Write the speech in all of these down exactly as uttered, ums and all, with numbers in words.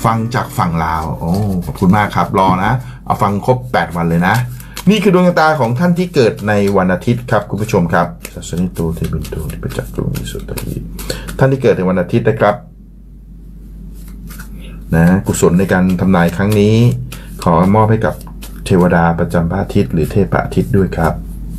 ฟังจากฝั่งลาวโอ้ขอบคุณมากครับรอนะเอาฟังครบแปดวันเลยนะนี่คือดวงชะตาของท่านที่เกิดในวันอาทิตย์ครับคุณผู้ชมครับศาสนิตูที่เป็นตูที่ประจักษ์ตรงนี้สุดที่ท่านที่เกิดในวันอาทิตย์นะครับนะกุศลในการทำนายครั้งนี้ขอมอบให้กับเทวดาประจำพระอาทิตย์หรือเทพพระอาทิตย์ด้วยครับ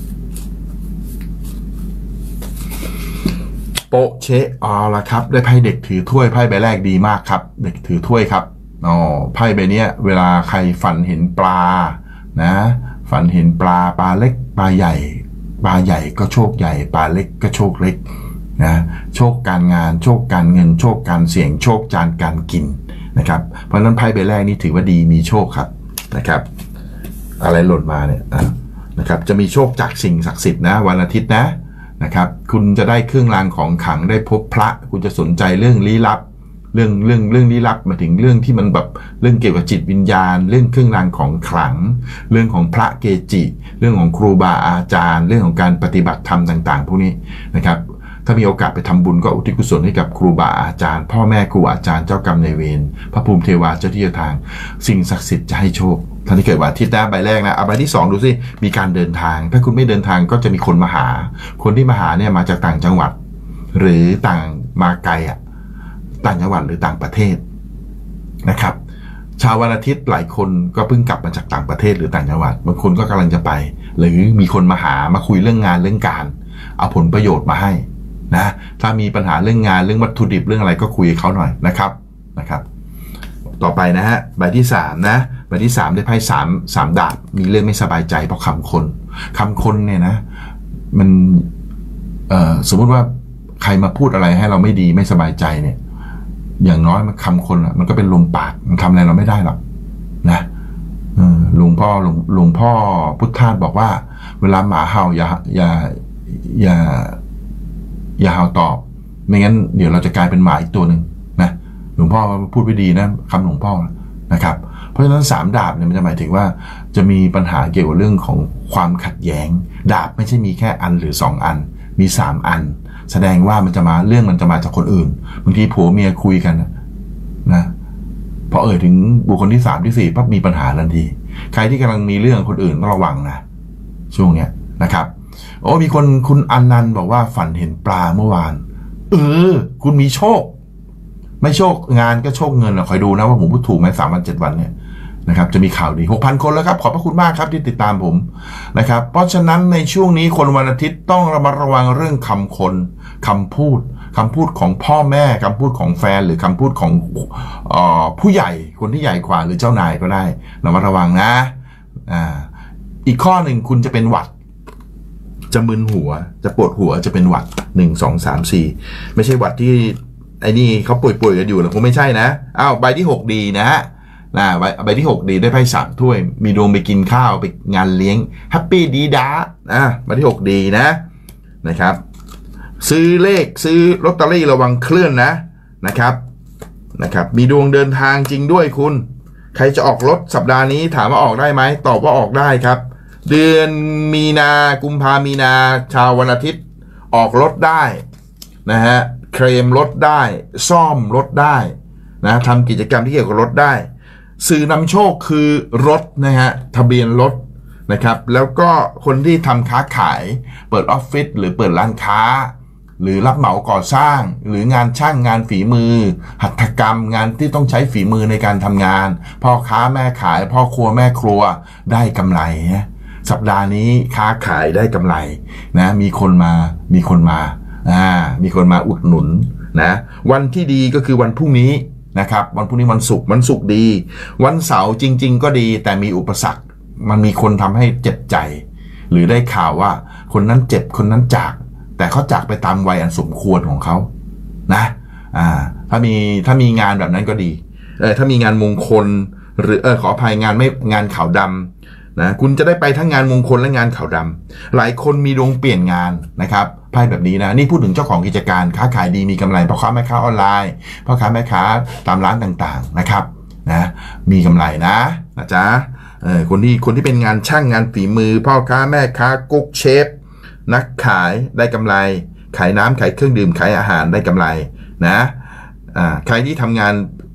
โปะเชะเอาละครับได้ไพ่เด็กถือถ้วยไพ่ใบแรกดีมากครับเด็กถือถ้วยครับอ๋อไพ่ใบนี้เวลาใครฝันเห็นปลานะฝันเห็นปลาปลาเล็กปลาใหญ่ปลาใหญ่ก็โชคใหญ่ปลาเล็กก็โชคเล็กนะโชคการงานโชคการเงินโชคการเสี่ยงโชคจานการกินนะครับเพราะฉะนั้นไพ่ใบแรกนี่ถือว่าดีมีโชคครับนะครับอะไรหล่นมาเนี่ยนะครับจะมีโชคจากสิ่งศักดิ์สิทธิ์นะวันอาทิตย์นะนะครับคุณจะได้เครื่องรางของขลังได้พบพระคุณจะสนใจเรื่องลี้ลับเรื่องเรื่องเรื่องลี้ลับมาถึงเรื่องที่มันแบบเรื่องเกี่ยวกับจิตวิญญาณเรื่องเครื่องรางของขลังเรื่องของพระเกจิเรื่องของครูบาอาจารย์เรื่องของการปฏิบัติธรรมต่างๆพวกนี้นะครับถ้ามีโอกาสไปทำบุญก็อุทิศกุศลให้กับครูบาอาจารย์พ่อแม่ครูอาจารย์เจ้ากรรมนายเวรพระภูมิเทวาเจ้าที่เจ้าทางสิ่งศักดิ์สิทธิ์จะให้โชคท่านที่เกิดวันอาทิตย์นะใบแรกนะเอาใบที่สองดูสิมีการเดินทางถ้าคุณไม่เดินทางก็จะมีคนมาหาคนที่มาหาเนี่ยมาจากต่างจังหวัดหรือต่างมาไกลอ่ะต่างจังหวัดหรือต่างประเทศนะครับชาววันอาทิตย์หลายคนก็เพิ่งกลับมาจากต่างประเทศหรือต่างจังหวัดบางคนก็กำลังจะไปหรือมีคนมาหามาคุยเรื่องงานเรื่องการเอาผลประโยชน์มาให้นะถ้ามีปัญหาเรื่องงานเรื่องวัตถุดิบเรื่องอะไรก็คุยกับเขาหน่อยนะครับนะครับต่อไปนะฮะใบที่สามนะใบที่สามได้ไพ่สามสามดาบมีเรื่องไม่สบายใจเพราะคำคนคำคนเนี่ยนะมันเอ่อสมมติว่าใครมาพูดอะไรให้เราไม่ดีไม่สบายใจเนี่ยอย่างน้อยมันคำคนอ่ะมันก็เป็นลมปากมันทำอะไรเราไม่ได้หรอกนะหลวงพ่อหลวงหลวงพ่อพุทธทาสบอกว่าเวลาหมาเห่าอย่าอย่าอย่าอย่าเห่าตอบไม่งั้นเดี๋ยวเราจะกลายเป็นหมาอีกตัวหนึ่งนะหลวงพ่อพูดไม่ดีนะคำหลวงพ่อนะครับเพราะฉะนั้นสามดาบเนี่ยมันจะหมายถึงว่าจะมีปัญหาเกี่ยวกับเรื่องของความขัดแย้งดาบไม่ใช่มีแค่อันหรือสองอันมีสามอันแสดงว่ามันจะมาเรื่องมันจะมาจากคนอื่นบางทีผัวเมียคุยกันนะพอเอ่ยถึงบุคคลที่สามที่สี่ปั๊บมีปัญหาทันทีใครที่กำลังมีเรื่องคนอื่นต้องระวังนะช่วงเนี้ยนะครับโอ้มีคนคุณอนันต์บอกว่าฝันเห็นปลาเมื่อวานเออคุณมีโชคไม่โชคงานก็โชคเงินนะคอยดูนะว่าผมพูดถูกไหมสามวันเจ็ดวันเนี่ยนะครับจะมีข่าวดี หกพัน คนแล้วครับขอบพระคุณมากครับที่ติดตามผมนะครับเพราะฉะนั้นในช่วงนี้คนวันอาทิตย์ต้องระมัดระวังเรื่องคำคนคำพูดคำพูดของพ่อแม่คำพูดของแฟนหรือคำพูดของเอ่อผู้ใหญ่คนที่ใหญ่กว่าหรือเจ้านายก็ได้ระมัดระวังนะอ่าอีกข้อหนึ่งคุณจะเป็นหวัดจะมึนหัวจะปวดหัวจะเป็นหวัดหนึ่งสองสามสี่ไม่ใช่หวัดที่ไอ้นี่เขาป่วยๆกันอยู่หรอกคงไม่ใช่นะอ้าวใบที่หกดีนะฮะนะใบใบที่หกดีได้ไพ่สามถ้วยมีดวงไปกินข้าวไปงานเลี้ยงแฮปปี้ดีด้าอ่ะใบที่หกดีนะนะครับซื้อเลขซื้อลอตเตอรี่ระวังเคลื่อนนะนะครับนะครับมีดวงเดินทางจริงด้วยคุณใครจะออกรถสัปดาห์นี้ถามว่าออกได้ไหมตอบว่าออกได้ครับเดือนมีนากุมภามีนาชาววันอาทิตย์ออกรถได้นะฮะเคลมรถได้ซ่อมรถได้นะทำกิจกรรมที่เกี่ยวกับรถได้สื่อนำโชคคือรถนะฮะทะเบียนรถนะครับแล้วก็คนที่ทำค้าขายเปิดออฟฟิศหรือเปิดร้านค้าหรือรับเหมาก่อสร้างหรืองานช่างงานฝีมือหัตถกรรมงานที่ต้องใช้ฝีมือในการทำงานพ่อค้าแม่ขายพ่อครัวแม่ครัวได้กำไรนะสัปดาห์นี้ค้าขายได้กำไรนะมีคนมามีคนมาอ่ามีคนมาอุดหนุนนะวันที่ดีก็คือวันพรุ่งนี้นะครับวันพรุ่งนี้วันศุกร์วันศุกร์ดีวันเสาร์จริงๆก็ดีแต่มีอุปสรรคมันมีคนทำให้เจ็บใจหรือได้ข่าวว่าคนนั้นเจ็บคนนั้นจากแต่เขาจากไปตามวัยอันสมควรของเขานะอ่าถ้ามีถ้ามีงานแบบนั้นก็ดีเออถ้ามีงานมงคลหรือเออขออภัยงานไม่งานขาวดำนะคุณจะได้ไปทั้งงานมงคลและงานขาวดำหลายคนมีดวงเปลี่ยนงานนะครับไพ่แบบนี้นะนี่พูดถึงเจ้าของกิจการค้าขายดีมีกำไรพ่อค้าแม่ค้าออนไลน์พ่อค้าแม่ค้าตามร้านต่างๆนะครับนะมีกำไรนะนะจ๊ะเออคนที่คนที่เป็นงานช่างงานฝีมือพ่อค้าแม่ค้ากุ๊กเชฟนักขายได้กำไรขายน้ำขายเครื่องดื่มขายอาหารได้กำไรนะอ่าใครที่ทำงาน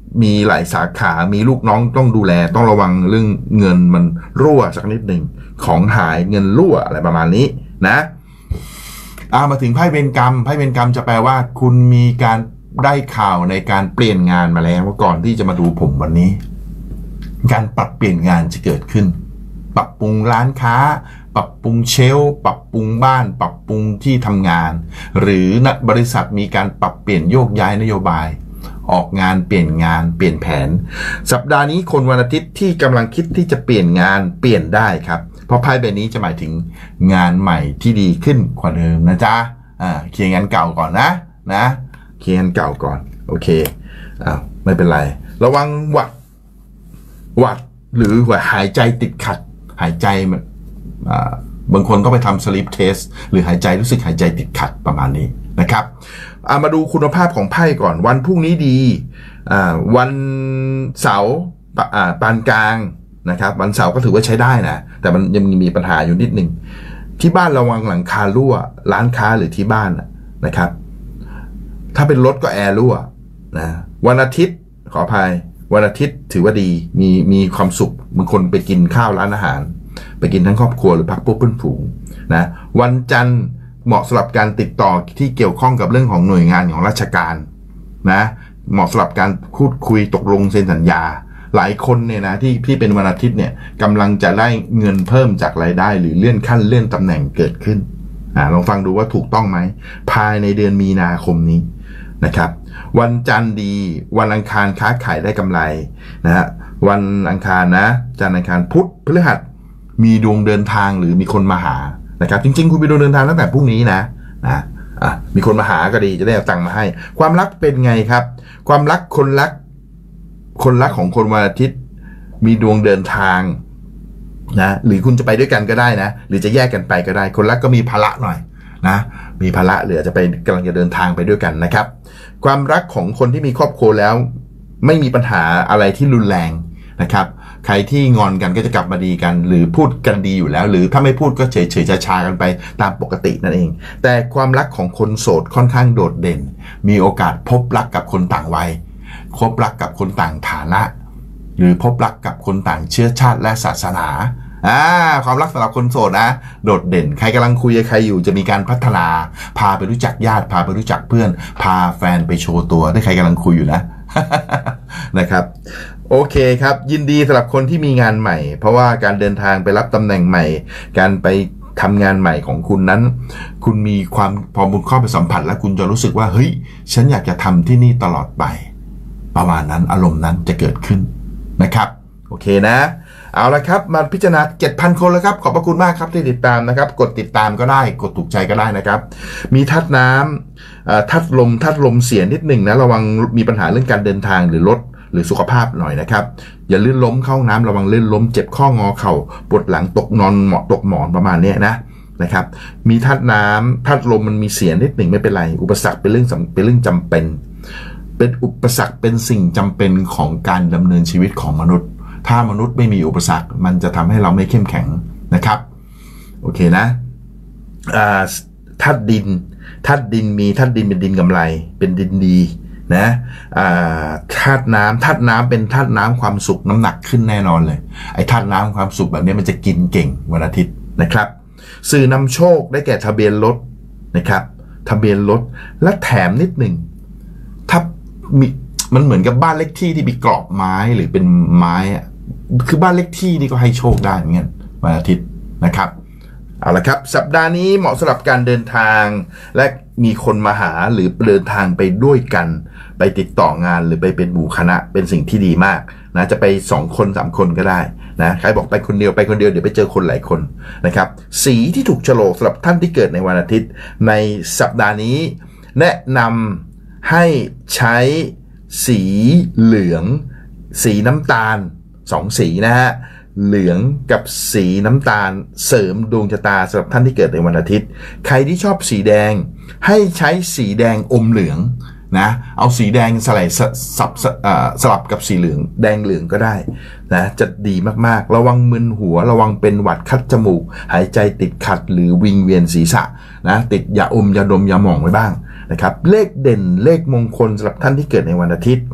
มีหลายสาขามีลูกน้องต้องดูแลต้องระวังเรื่องเงินมันรั่วสักนิดหนึ่งของหายเงินรั่วอะไรประมาณนี้นะอามาถึงไพ่เวรกรรมไพ่เวรกรรมจะแปลว่าคุณมีการได้ข่าวในการเปลี่ยนงานมาแล้วก่อนที่จะมาดูผมวันนี้การปรับเปลี่ยนงานจะเกิดขึ้นปรับปรุงร้านค้าปรับปรุงเชลฟ์ปรับปรุงบ้านปรับปรุงที่ทำงานหรือบริษัทมีการปรับเปลี่ยนโยกย้ายนโยบายออกงานเปลี่ยนงานเปลี่ยนแผนสัปดาห์นี้คนวันอาทิตย์ที่กำลังคิดที่จะเปลี่ยนงานเปลี่ยนได้ครับเพราะไพ่ใบนี้จะหมายถึงงานใหม่ที่ดีขึ้นกว่าเดิมนะจ๊ะอ่าเคลียร์งานเก่าก่อนนะนะเคลียร์งานเก่าก่อนโอเคอ้าวไม่เป็นไรระวังหวัดหวัดหรือว่าหายใจติดขัดหายใจมันอ่าบางคนก็ไปทำ sleep test หรือหายใจรู้สึกหายใจติดขัดประมาณนี้นะครับเอามาดูคุณภาพของไพ่ก่อนวันพรุ่งนี้ดีอ่าวันเสาร์อ่าปานกลางนะครับวันเสาร์ก็ถือว่าใช้ได้นะแต่มันยังมีปัญหาอยู่นิดนึงที่บ้านระวังหลังคารั่วร้านค้าหรือที่บ้านนะครับถ้าเป็นรถก็แอร์รั่วนะวันอาทิตย์ขออภัยวันอาทิตย์ถือว่าดีมีมีความสุขบางคนไปกินข้าวร้านอาหารไปกินทั้งครอบครัวหรือพักพวกเพื่อนฝูงนะวันจันทร์เหมาะสำหรับการติดต่อที่เกี่ยวข้องกับเรื่องของหน่วยงานของราชการนะเหมาะสำหรับการพูดคุยตกลงเซ็นสัญญาหลายคนเนี่ยนะที่ที่เป็นวันอาทิตย์เนี่ยกำลังจะได้เงินเพิ่มจากรายได้หรือเลื่อนขั้นเลื่อนตำแหน่งเกิดขึ้นอ่าลองฟังดูว่าถูกต้องไหมภายในเดือนมีนาคมนี้นะครับวันจันทร์ดีวันอังคารค้าขายได้กำไรนะฮะวันอังคารนะจันทร์อังคารพุธพฤหัสมีดวงเดินทางหรือมีคนมาหานะครับจริงๆคุณมีดวงเดินทางตั้งแต่พรุ่งนี้นะนะอ่ะมีคนมาหาก็ดีจะได้เอาตังค์มาให้ความรักเป็นไงครับความรักคนรักคนรักของคนวันอาทิตย์มีดวงเดินทางนะหรือคุณจะไปด้วยกันก็ได้นะหรือจะแยกกันไปก็ได้คนรักก็มีภาระหน่อยนะมีภาระหรือจะไปกำลังจะเดินทางไปด้วยกันนะครับความรักของคนที่มีครอบครัวแล้วไม่มีปัญหาอะไรที่รุนแรงนะครับใครที่งอนกันก็จะกลับมาดีกันหรือพูดกันดีอยู่แล้วหรือถ้าไม่พูดก็เฉยเฉยชาๆกันไปตามปกตินั่นเองแต่ความรักของคนโสดค่อนข้างโดดเด่นมีโอกาสพบรักกับคนต่างวัยพบรักกับคนต่างฐานะหรือพบรักกับคนต่างเชื้อชาติและศาสนาอ่าความรักสำหรับคนโสดนะโดดเด่นใครกำลังคุยกับใครอยู่จะมีการพัฒนาพาไปรู้จักญาติพาไปรู้จักเพื่อนพาแฟนไปโชว์ตัวได้ใครกำลังคุยอยู่นะ นะครับโอเคครับยินดีสำหรับคนที่มีงานใหม่เพราะว่าการเดินทางไปรับตำแหน่งใหม่การไปทำงานใหม่ของคุณนั้นคุณมีความพอคุณเข้าไปสัมผัสแล้วคุณจะรู้สึกว่าเฮ้ยฉันอยากจะทำที่นี่ตลอดไปประมาณนั้นอารมณ์นั้นจะเกิดขึ้นนะครับโอเคนะเอาละครับมาพิจารณา เจ็ดพัน คนแล้วครับขอบพระคุณมากครับที่ติดตามนะครับกดติดตามก็ได้กดถูกใจก็ได้นะครับมีธาตุน้ำธาตุลมธาตุลมเสียนิดหนึ่งนะระวังมีปัญหาเรื่องการเดินทางหรือรถหรือสุขภาพหน่อยนะครับอย่าลื่นล้มเข้าน้ำระวังลื่นล้มเจ็บข้องอเข่าปวดหลังตกนอนเหมาะตกหมอนประมาณนี้นะนะครับมีธาตุน้ำธาตุลมมันมีเสียนิดหนึ่งไม่เป็นไรอุปสรรคเป็นเรื่องเป็นเรื่องจำเป็นเป็นอุปสรรคเป็นสิ่งจำเป็นของการดำเนินชีวิตของมนุษย์ถ้ามนุษย์ไม่มีอุปสรรคมันจะทำให้เราไม่เข้มแข็งนะครับโอเคนะธาตุดินธาตุดินมีธาตุดินเป็นดินกำไรเป็นดินดีนะธาตุน้ำธาตุน้ำเป็นธาตุน้ำความสุขน้ำหนักขึ้นแน่นอนเลยไอ้ธาตุน้ำความสุขแบบนี้มันจะกินเก่งวันอาทิตย์นะครับสื่อนำโชคได้แก่ทะเบียนรถนะครับทะเบียนรถและแถมนิดหนึ่งถ้ามีมันเหมือนกับบ้านเล็กที่ที่มีกรอบไม้หรือเป็นไม้คือบ้านเล็กที่นี่ก็ให้โชคได้เหมือนกันวันอาทิตย์นะครับเอาละครับสัปดาห์นี้เหมาะสำหรับการเดินทางและมีคนมาหาหรือเดินทางไปด้วยกันไปติดต่องานหรือไปเป็นหมู่คณะเป็นสิ่งที่ดีมากนะจะไปสองคนสามคนก็ได้นะใครบอกไปคนเดียวไปคนเดียวเดี๋ยวไปเจอคนหลายคนนะครับสีที่ถูกโฉลกสำหรับท่านที่เกิดในวันอาทิตย์ในสัปดาห์นี้แนะนำให้ใช้สีเหลืองสีน้ำตาลสองสีนะฮะเหลืองกับสีน้ำตาลเสริมดวงชะตาสำหรับท่านที่เกิดในวันอาทิตย์ใครที่ชอบสีแดงให้ใช้สีแดงอมเหลืองนะเอาสีแดงสลับสลับสลับกับสีเหลืองแดงเหลืองก็ได้นะจะดีมากๆระวังมึนหัวระวังเป็นหวัดคัดจมูกหายใจติดขัดหรือวิงเวียนศีรษะนะติดยาอมยาดมยาหม่องไว้บ้างนะครับเลขเด่นเลขมงคลสำหรับท่านที่เกิดในวันอาทิตย์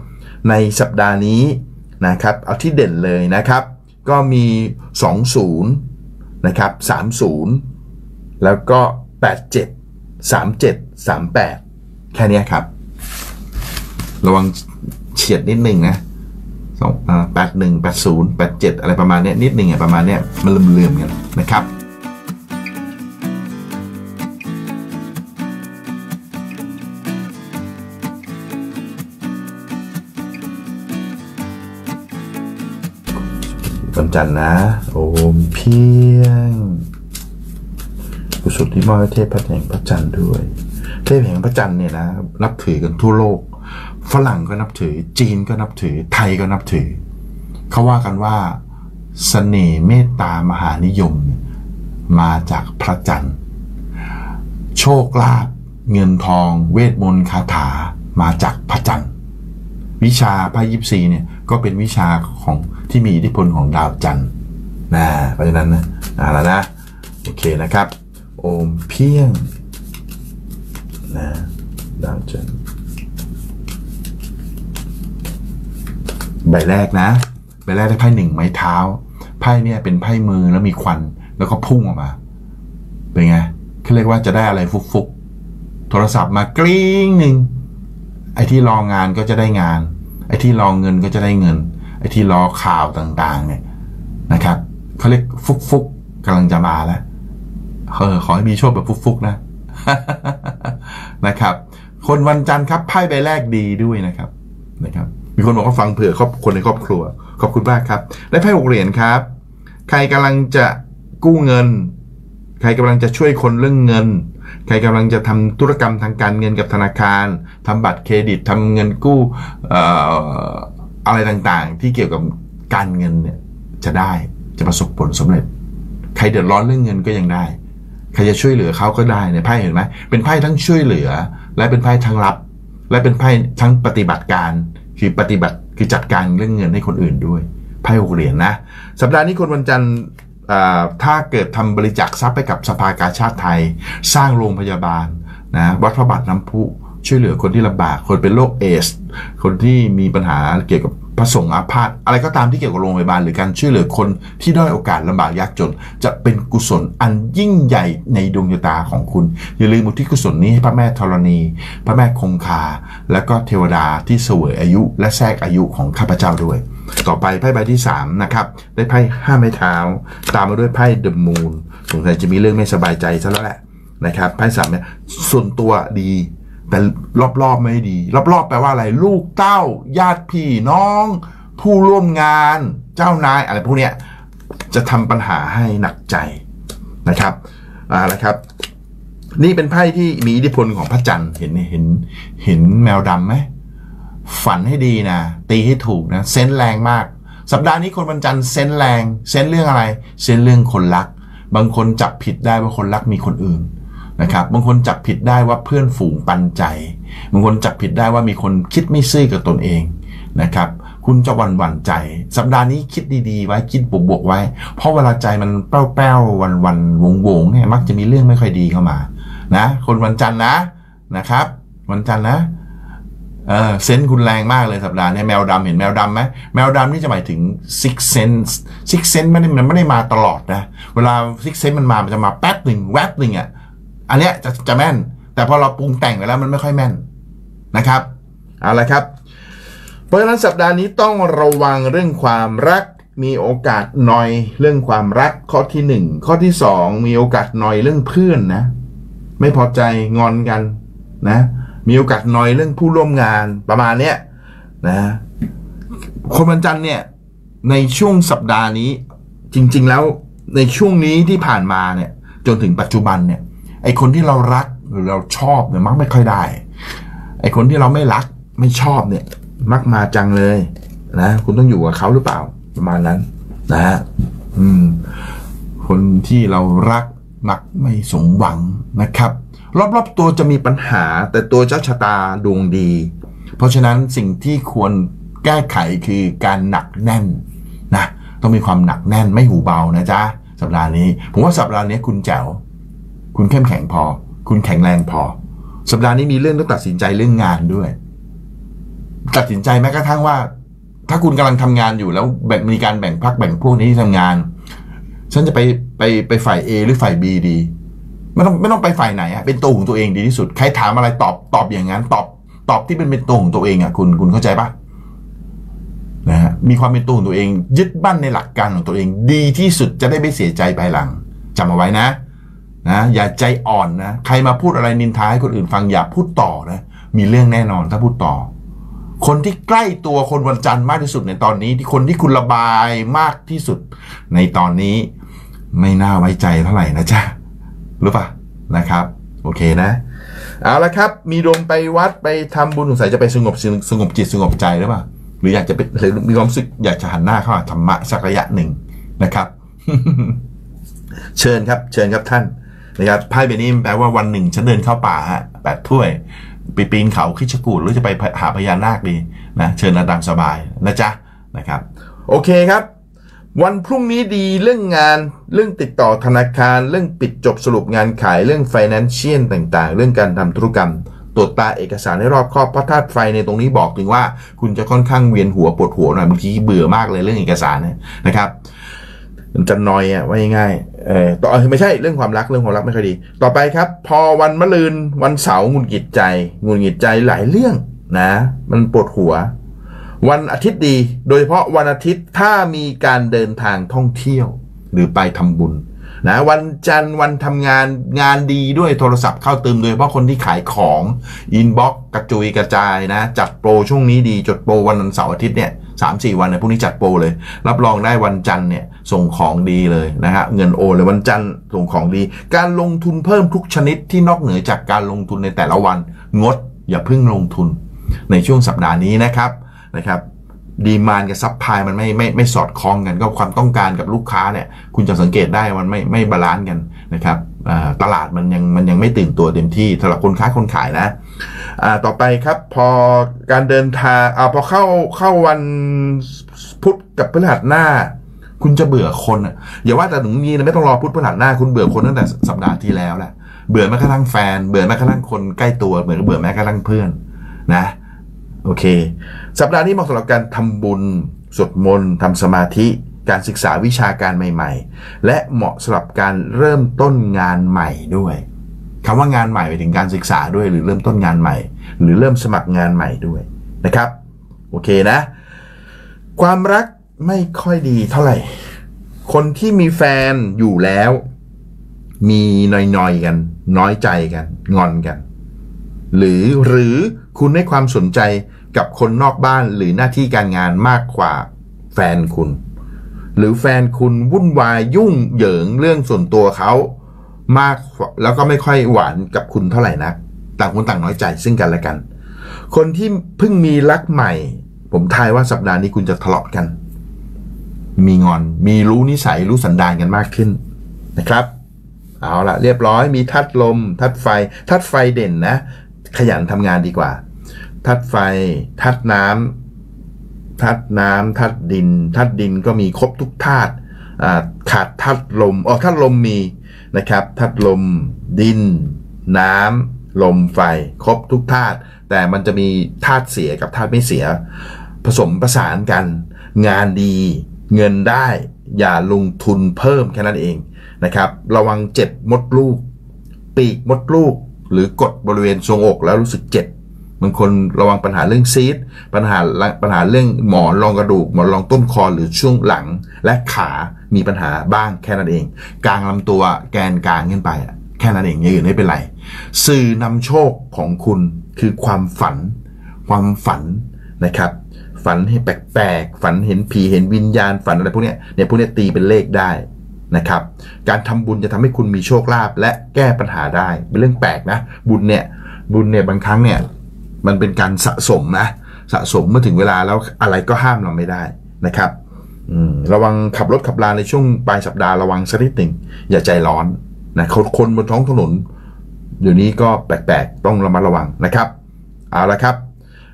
ในสัปดาห์นี้นะครับเอาที่เด่นเลยนะครับก็มีสองสิบนะครับสามสิบแล้วก็แปดสิบเจ็ด สามสิบเจ็ด สามสิบแปดแค่นี้ครับระวังเฉียดนิดนึงนะสองแปดหนึ่งแปดศูนย์แปดเจ็ดอะไรประมาณนี้นิดนึงอ่ะประมาณนี้มันลืมๆกันนะครับวันจันทร์นะโอมเพียงกุศลที่มอบให้เทพแห่งพระจันทร์ด้วยเทพแห่งพระจันทร์เนี่ยนะนับถือกันทั่วโลกฝรั่งก็นับถือจีนก็นับถือไทยก็นับถือเขาว่ากันว่าเสน่ห์เมตตามหานิยมมาจากพระจันทร์โชคลาภเงินทองเวทมนต์คาถามาจากพระจันทร์วิชาไพ่ยิปซีเนี่ยก็เป็นวิชาของที่มีอิทธิพลของดาวจันทร์นะเพราะฉะนั้นนะเอาละนะโอเคนะครับโอมเพียงนะดาวจันทร์ใบแรกนะใบแรกได้ไพ่หนึ่งไม้เท้าไพ่เนี่ยเป็นไพ่มือแล้วมีควันแล้วก็พุ่งออกมาเป็นไงเขาเรียกว่าจะได้อะไรฟุกๆโทรศัพท์มากริ๊งหนึ่งไอ้ที่รองานก็จะได้งานไอ้ที่รอเงินก็จะได้เงินไอ้ที่รอข่าวต่างๆเนี่ยนะครับเขาเรียกฟุกๆกำลังจะมาแล้วเออขอให้มีโชคแบบฟุกๆนะ นะครับคนวันจันทร์ครับไพ่ใบแรกดีด้วยนะครับนะครับมีคนบอกว่าฟังเผื่อครอบคนในครอบครัวขอบคุณมากครับได้ไพ่หกเหรียญครับใครกำลังจะกู้เงินใครกำลังจะช่วยคนเรื่องเงินใครกำลังจะทำธุรกรรมทางการเงินกับธนาคารทำบัตรเครดิตทำเงินกู้เอ่ออะไรต่างๆที่เกี่ยวกับการเงินเนี่ยจะได้จะประสบผลสำเร็จใครเดือดร้อนเรื่องเงินก็ยังได้ใครจะช่วยเหลือเขาก็ได้เนี่ยไพ่เห็นไหมเป็นไพ่ทั้งช่วยเหลือและเป็นไพ่ทั้งรับและเป็นไพ่ทั้งปฏิบัติการคือปฏิบัติคือจัดการเรื่องเงินให้คนอื่นด้วยไพ่หกเหรียญนะสัปดาห์นี้คนวันจันทร์ถ้าเกิดทำบริจาคทรัพย์ไปกับสภากาชาติไทยสร้างโรงพยาบาลนะวัดพระบาทน้ำพุช่วยเหลือคนที่ลำบากคนเป็นโรคเอดส์คนที่มีปัญหาเกี่ยวกับพระสงฆ์อาพาธอะไรก็ตามที่เกี่ยวกับโรงพยาบาลหรือการช่วยเหลือคนที่ด้อยโอกาสลำบากยากจนจะเป็นกุศลอันยิ่งใหญ่ในดวงชะตาของคุณอย่าลืมอุทิศกุศลนี้ให้พระแม่ธรณีพระแม่คงคาและก็เทวดาที่เสวยอายุและแทรกอายุของข้าพเจ้าด้วยต่อไปไพ่ใบที่สามนะครับได้ไพ่ห้าไม้เท้าตามมาด้วยไพ่เดอะมูนสงสัยจะมีเรื่องไม่สบายใจซะแล้วแหละนะครับไพ่สามเนี่ยส่วนตัวดีแต่รอบๆไม่ดีรอบๆแปลว่าอะไรลูกเต้าญาติพี่น้องผู้ร่วมงานเจ้านายอะไรพวกเนี้ยจะทำปัญหาให้หนักใจนะครับอ่าละครับนี่เป็นไพ่ที่มีอิทธิพลของพระจันทร์เห็นเห็นเห็นแมวดำไหมฝันให้ดีนะตีให้ถูกนะเซนส์แรงมากสัปดาห์นี้คนวันจันทร์เซนส์แรงเซนส์เรื่องอะไรเซนส์เรื่องคนรักบางคนจับผิดได้ว่าคนรักมีคนอื่นนะครับบางคนจับผิดได้ว่าเพื่อนฝูงปันใจบางคนจับผิดได้ว่ามีคนคิดไม่ซื่อกับตนเองนะครับคุณจะหวั่นหวั่นใจสัปดาห์นี้คิดดีๆไว้คิดบวกๆไว้เพราะเวลาใจมันแป้วๆวันๆวงๆเนี่ยมักจะมีเรื่องไม่ค่อยดีเข้ามานะคนวันจันทร์นะนะครับวันจันทร์นะเออเซนส์คุณแรงมากเลยสัปดาห์นี้แมวดำเห็นแมวดำไหมแมวดำนี่จะหมายถึง six sense six sense ไม่ได้มันไม่ได้มาตลอดนะเวลา six sense มันมามันจะมาแป๊บหนึ่งแวบหนึ่งอ่ะอันเนี้ยจะจะแม่นแต่พอเราปรุงแต่งไปแล้วมันไม่ค่อยแม่นนะครับเอาละครับเพราะฉะนั้นสัปดาห์นี้ต้องระวังเรื่องความรักมีโอกาสนอยเรื่องความรักข้อที่หนึ่งข้อที่สองมีโอกาสนอยเรื่องเพื่อนนะไม่พอใจงอนกันนะมีโอกาสนอยเรื่องผู้ร่วมงานประมาณเนี้ยนะคนวันจันทร์เนี่ยในช่วงสัปดาห์นี้จริงๆแล้วในช่วงนี้ที่ผ่านมาเนี่ยจนถึงปัจจุบันเนี่ยไอคนที่เรารักหรือเราชอบเนี่ยมักไม่ค่อยได้ไอคนที่เราไม่รักไม่ชอบเนี่ยมักมาจังเลยนะคุณต้องอยู่กับเขาหรือเปล่าประมาณนั้นนะฮะอืมคนที่เรารักมักไม่สมหวังนะครับรอบๆตัวจะมีปัญหาแต่ตัวเจ้าชะตาดวงดีเพราะฉะนั้นสิ่งที่ควรแก้ไขคือการหนักแน่นนะต้องมีความหนักแน่นไม่หูเบานะจ๊ะสัปดาห์นี้ผมว่าสัปดาห์นี้คุณแจ๋วคุณเข้มแข็งพอคุณแข็งแรงพอสัปดาห์นี้มีเรื่องต้องตัดสินใจเรื่องงานด้วยตัดสินใจแม้กระทั่งว่าถ้าคุณกำลังทำงานอยู่แล้วแบบมีการแบ่งพักแบ่งพวกนี้ที่ทำงานฉันจะไปไปไปฝ่าย A หรือฝ่าย B ดีไม่ต้องไม่ต้องไปฝ่ายไหนอะเป็นตัวของตัวเองดีที่สุดใครถามอะไรตอบตอบอย่างนั้นตอบตอบที่เป็นเป็นตัวของตัวเองอะคุณคุณเข้าใจปะนะฮะมีความเป็นตัวของตัวเองยึดมั่นในหลักการของตัวเองดีที่สุดจะได้ไม่เสียใจภายหลังจำเอาไว้นะนะอย่าใจอ่อนนะใครมาพูดอะไรนินทาให้คนอื่นฟังอย่าพูดต่อนะมีเรื่องแน่นอนถ้าพูดต่อคนที่ใกล้ตัวคนวันจันทร์มากที่สุดในตอนนี้ที่คนที่คุณระบายมากที่สุดในตอนนี้ไม่น่าไว้ใจเท่าไหร่นะจ๊ะรู้ป่ะนะครับโอเคนะเอาละครับมีดวงไปวัดไปทำบุญสงสัยจะไปสงบสงบจิตสงบใจหรือเปล่าหรืออยากจะเป็นหรือมีความรู้สึกอยากจะหันหน้าเข้าหาธรรมะสักระยะหนึ่งนะครับ เชิญครับเชิญครับท่านนะครับไพ่ใบนี้แปลว่าวันหนึ่งฉันเดินเข้าป่าฮะแปดถ้วยไปปีนเขาคิชกูดหรือจะไปหาพญานาคดีนะเชิญระดับสบายนะจ๊ะนะครับโอเคครับวันพรุ่งนี้ดีเรื่องงานเรื่องติดต่อธนาคารเรื่องปิดจบสรุปงานขายเรื่อง financial ต่างๆเรื่องการทำธุรกรรมตรวจตาเอกสารให้รอบคอบเพราะธาตุไฟในตรงนี้บอกถึงว่าคุณจะค่อนข้างเวียนหัวปวดหัวหน่อยบางทีเบื่อมากเลยเรื่องเอกสารเนี่ยนะครับมันจะนอยอ่ะว่าง่ายๆเออต่อไม่ใช่เรื่องความรักเรื่องความรักไม่ค่อยดีต่อไปครับพอวันมะรืนวันเสาร์หงุดหงิดใจหงุดหงิดใจหลายเรื่องนะมันปวดหัววันอาทิตย์ดีโดยเฉพาะวันอาทิตย์ถ้ามีการเดินทางท่องเที่ยวหรือไปทำบุญนะวันจันทร์วันทำงานงานดีด้วยโทรศัพท์เข้าเติมโดยเฉพาะคนที่ขายของอินบ็อกกระจุยกระจายนะจัดโปรช่วงนี้ดีจดโปรวันเสาร์อาทิตย์เนี่ยสามสี่วันเนี่ยพวกนี้จัดโปรเลยรับรองได้วันจันทร์เนี่ยส่งของดีเลยนะฮะเงินโอนเลยวันจันทร์ส่งของดีการลงทุนเพิ่มทุกชนิดที่นอกเหนือจากการลงทุนในแต่ละวันงดอย่าเพิ่งลงทุนในช่วงสัปดาห์นี้นะครับนะครับดีมานด์กับซัพพลายมันไม่ไม่ไม่สอดคล้องกันก็ความต้องการกับลูกค้าเนี่ยคุณจะสังเกตได้มันไม่ไม่บาลานซ์กันนะครับตลาดมันยังมันยังไม่ตื่นตัวเต็มที่สำหรับคนค้าคนขายนะต่อไปครับพอการเดินทางอ่าพอเข้าเข้าวันพุธกับพฤหัสหน้าคุณจะเบื่อคนอ่ะอย่าว่าแต่ถึงนี้นะไม่ต้องรอพุธพฤหัสหน้าคุณเบื่อคนตั้งแต่สัปดาห์ที่แล้วแหละเบื่อแม้กระทั่งแฟนเบื่อแม้กระทั่งคนใกล้ตัวเบื่อเบื่อแม้กระทั่งเพื่อนนะโอเคสัปดาห์นี้เหมาะสำหรับการทำบุญสวดมนต์ทำสมาธิการศึกษาวิชาการใหม่ๆและเหมาะสำหรับการเริ่มต้นงานใหม่ด้วยคำว่างานใหม่ไปถึงการศึกษาด้วยหรือเริ่มต้นงานใหม่หรือเริ่มสมัครงานใหม่ด้วยนะครับโอเคนะความรักไม่ค่อยดีเท่าไหร่คนที่มีแฟนอยู่แล้วมีนอยๆกันน้อยใจกันงอนกันหรือหรือคุณให้ความสนใจกับคนนอกบ้านหรือหน้าที่การงานมากกว่าแฟนคุณหรือแฟนคุณวุ่นวายยุ่งเหยิงเรื่องส่วนตัวเขามากแล้วก็ไม่ค่อยหวานกับคุณเท่าไหร่นักต่างคนต่างน้อยใจซึ่งกันและกันคนที่เพิ่งมีรักใหม่ผมทายว่าสัปดาห์นี้คุณจะทะเลาะกันมีงอนมีรู้นิสัยรู้สันดานกันมากขึ้นนะครับเอาล่ะเรียบร้อยมีธาตุลมธาตุไฟธาตุไฟเด่นนะขยันทำงานดีกว่าธาตุไฟธาตุน้ำธาตุน้ำธาตุดินธาตุดินก็มีครบทุกธาตุขาดธาตุลมอ๋อธาตุลมมีนะครับธาตุลมดินน้ำลมไฟครบทุกธาตุแต่มันจะมีธาตุเสียกับธาตุไม่เสียผสมประสานกันงานดีเงินได้อย่าลงทุนเพิ่มแค่นั้นเองนะครับระวังเจ็บมดลูกปีกมดลูกหรือกดบริเวณทรวงอกแล้วรู้สึกเจ็บบางคนระวังปัญหาเรื่องซีสปัญหาปัญหาเรื่องหมอนรองกระดูกหมอนรองต้นคอหรือช่วงหลังและขามีปัญหาบ้างแค่นั้นเองกลางลำตัวแกนกลางขึ้นไปแค่นั้นเองอย่างอื่นไม่เป็นไรสื่อนำโชคของคุณคือความฝันความฝันนะครับฝันให้แปลกๆฝันเห็นผีเห็นวิญญาณฝันอะไรพวกนี้เนี่ยพวกนี้ตีเป็นเลขได้นะครับการทำบุญจะทำให้คุณมีโชคลาภและแก้ปัญหาได้เป็นเรื่องแปลกนะบุญเนี่ยบุญเนี่ยบางครั้งเนี่ยมันเป็นการสะสมนะสะสมเมื่อถึงเวลาแล้วอะไรก็ห้ามเราไม่ได้นะครับระวังขับรถขับราในช่วงปลายสัปดาห์ระวังสักนิดหนึ่งอย่าใจร้อนนะคนบนท้องถนนเดี๋ยวนี้ก็แปลกๆต้องระมัดระวังนะครับเอาละครับ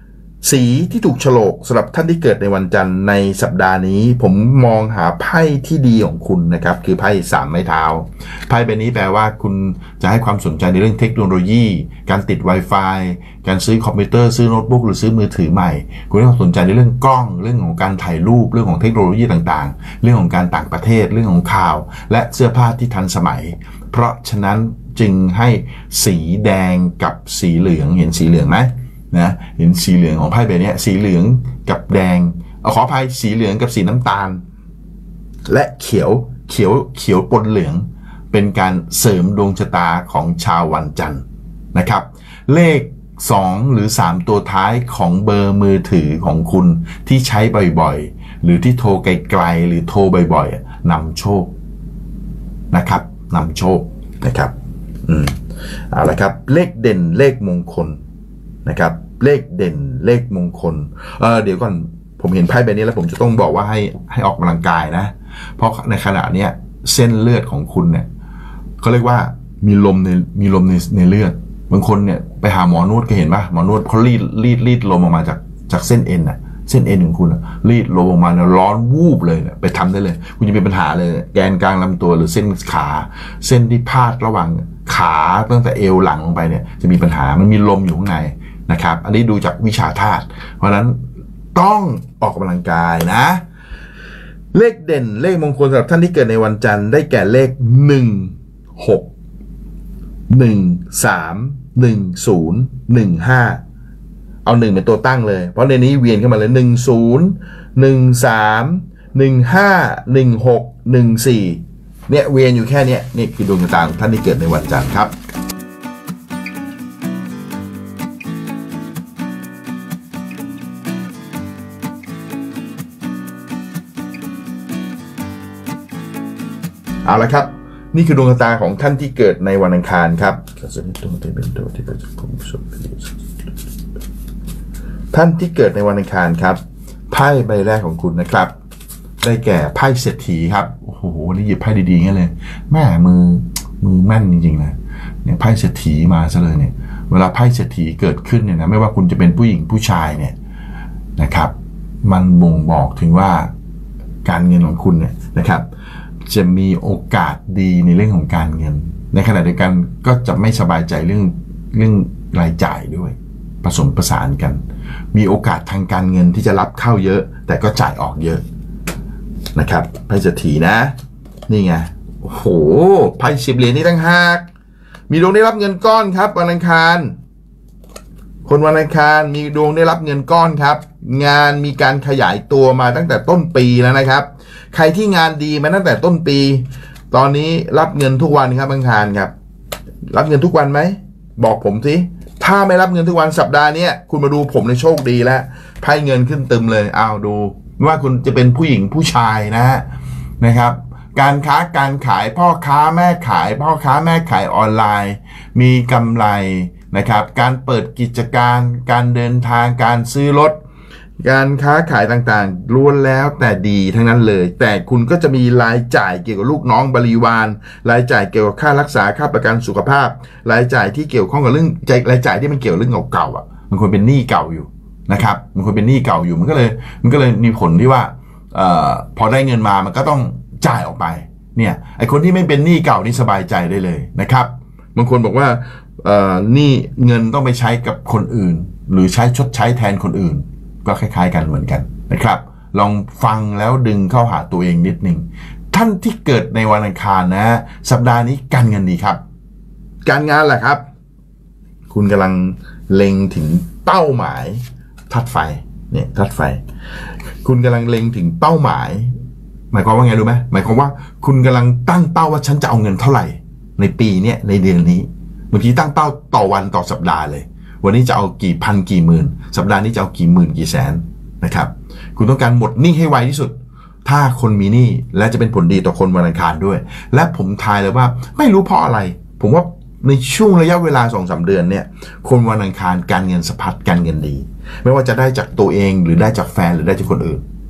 สีที่ถูกโฉลกสำหรับท่านที่เกิดในวันจันทร์ในสัปดาห์นี้ผมมองหาไพ่ที่ดีของคุณนะครับคือไพ่สามไม้เท้าไพ่ใบนี้แปลว่าคุณจะให้ความสนใจในเรื่องเทคโนโลยีการติด Wi-Fi การซื้อคอมพิวเตอร์ซื้อโน้ตบุ๊กหรือซื้อมือถือใหม่คุณให้ความสนใจในเรื่องกล้องเรื่องของการถ่ายรูปเรื่องของเทคโนโลยีต่างๆเรื่องของการต่างประเทศเรื่องของข่าวและเสื้อผ้าที่ทันสมัยเพราะฉะนั้นจึงให้สีแดงกับสีเหลืองเห็นสีเหลืองไหมนะเห็นสีเหลืองของไพ่ใบนี้สีเหลืองกับแดงเอาขออภัยสีเหลืองกับสีน้ำตาลและเขียวเขียวเขียวปนเหลืองเป็นการเสริมดวงชะตาของชาววันจันทร์นะครับเลขสองหรือสามตัวท้ายของเบอร์มือถือของคุณที่ใช้บ่อยๆหรือที่โทรไกลๆหรือโทรบ่อยๆนำโชคนะครับนำโชคนะครับอืมเอาละครับเลขเด่นเลขมงคลนะครับเลขเด่นเลขมงคลเออเดี๋ยวก่อนผมเห็นไพ่ใบนี้แล้วผมจะต้องบอกว่าให้ให้ออกกำลังกายนะเพราะในขณะเนี้ยเส้นเลือดของคุณเนี่ยเขาเรียกว่ามีลมในมีลมในในเลือดบางคนเนี่ยไปหาหมอนวดก็เห็นป่ะหมอนวดเขารีดรีดรีดลมออกมาจากจากเส้นเอ็นน่ะเส้นเอ็นของคุณรีดลมออกมาเนี่ยร้อนวูบเลยไปทำได้เลยคุณจะมีปัญหาเลยแกนกลางลำตัวหรือเส้นขาเส้นที่พาดระหว่างขาตั้งแต่เอวหลังลงไปเนี่ยจะมีปัญหามันมีลมอยู่ข้างในนะครับอันนี้ดูจากวิชาธาตุเพราะฉะนั้นต้องออกกำลังกายนะเลขเด่นเลขมงคลสำหรับท่านที่เกิดในวันจันทร์ได้แก่เลขหนึ่ง หก หนึ่ง สาม หนึ่ง ศูนย์ หนึ่ง ห้าเอาหนึ่งเป็นตัวตั้งเลยเพราะในนี้เวียนเข้ามาเลยหนึ่ง ศูนย์ หนึ่ง สาม หนึ่ง ห้า หนึ่ง หก หนึ่ง สี่เนี่ยเวียนอยู่แค่นี้นี่คือดวงชะตาของท่านที่เกิดในวันจันทร์ครับเอาละครับนี่คือดวงชะตาของท่านที่เกิดในวันอังคารครับท่านที่เกิดในวันอังคารครับไพ่ใบแรกของคุณนะครับได้แก่ไพ่เศรษฐีครับโอ้โหนี่หยิบไพ่ดีๆงั้นเลยแม่มือมือแม่นจริงๆนะเนี่ยไพ่เศรษฐีมาซะเลยเนี่ยเวลาไพ่เศรษฐีเกิดขึ้นเนี่ยนะไม่ว่าคุณจะเป็นผู้หญิงผู้ชายเนี่ยนะครับมันบ่งบอกถึงว่าการเงินของคุณเนี่ยนะครับจะมีโอกาสดีในเรื่องของการเงินในขณะเดียวกันก็จะไม่สบายใจเรื่องเรื่องรายจ่ายด้วยผสมผสานกันมีโอกาสทางการเงินที่จะรับเข้าเยอะแต่ก็จ่ายออกเยอะนะครับไพ่เศรษฐีนะนี่ไงโอ้โหไพ่สิบเหรียญนี่ตั้งหากมีดวงได้รับเงินก้อนครับวันอังคารคนวันอังคารมีดวงได้รับเงินก้อนครับงานมีการขยายตัวมาตั้งแต่ต้นปีแล้วนะครับใครที่งานดีมาตั้งแต่ต้นปีตอนนี้รับเงินทุกวันครับอังคารครับรับเงินทุกวันไหมบอกผมสิถ้าไม่รับเงินทุกวันสัปดาห์นี้คุณมาดูผมในโชคดีแล้วไพ่เงินขึ้นตึมเลยเอาดูไม่ว่าคุณจะเป็นผู้หญิงผู้ชายนะนะครับการค้าการขายพ่อค้าแม่ขายพ่อค้าแม่ขายออนไลน์มีกำไรนะครับการเปิดกิจการการเดินทางการซื้อรถการค้าขายต่างๆล้วนแล้วแต่ดีทั้งนั้นเลยแต่คุณก็จะมีรายจ่ายเกี่ยวกับลูกน้องบริวารรายจ่ายเกี่ยวกับค่ารักษาค่าประกันสุขภาพรายจ่ายที่เกี่ยวข้องกับเรื่องรายจ่ายที่มันเกี่ยวเรื่องเก่าๆอ่ะมันควรเป็นหนี้เก่าอยู่นะครับมันควรเป็นหนี้เก่าอยู่มันก็เลยมันก็เลยมีผลที่ว่าเอ่อพอได้เงินมามันก็ต้องจ่ายออกไปเนี่ยไอคนที่ไม่เป็นหนี้เก่านี่สบายใจได้เลยนะครับบางคนบอกว่าเอ่อหนี้เงินต้องไปใช้กับคนอื่นหรือใช้ชดใช้แทนคนอื่นก็คล้ายๆกันเหมือนกันนะครับลองฟังแล้วดึงเข้าหาตัวเองนิดนึงท่านที่เกิดในวันอังคารนะสัปดาห์นี้การเงินดีครับการงานแหละครับคุณกำลังเล็งถึงเป้าหมายธาตุไฟเนี่ยธาตุไฟคุณกำลังเล็งถึงเป้าหมายหมายความว่าไงรู้ไหมหมายความว่าคุณกำลังตั้งเป้าว่าฉันจะเอาเงินเท่าไหร่ในปีนี้ในเดือนนี้บางทีตั้งเป้าต่อวันต่อสัปดาห์เลยวันนี้จะเอากี่พันกี่หมื่นสัปดาห์นี้จะเอากี่หมื่นกี่แสนนะครับคุณต้องการหมดหนี้ให้ไวที่สุดถ้าคนมีหนี้และจะเป็นผลดีต่อคนวันอังคารด้วยและผมทายเลยว่าไม่รู้เพราะอะไรผมว่าในช่วงระยะเวลา สองถึงสาม เดือนเนี่ยคนวันอังคารการเงินสะพัดการเงินดีไม่ว่าจะได้จากตัวเองหรือได้จากแฟนหรือได้จากคนอื่น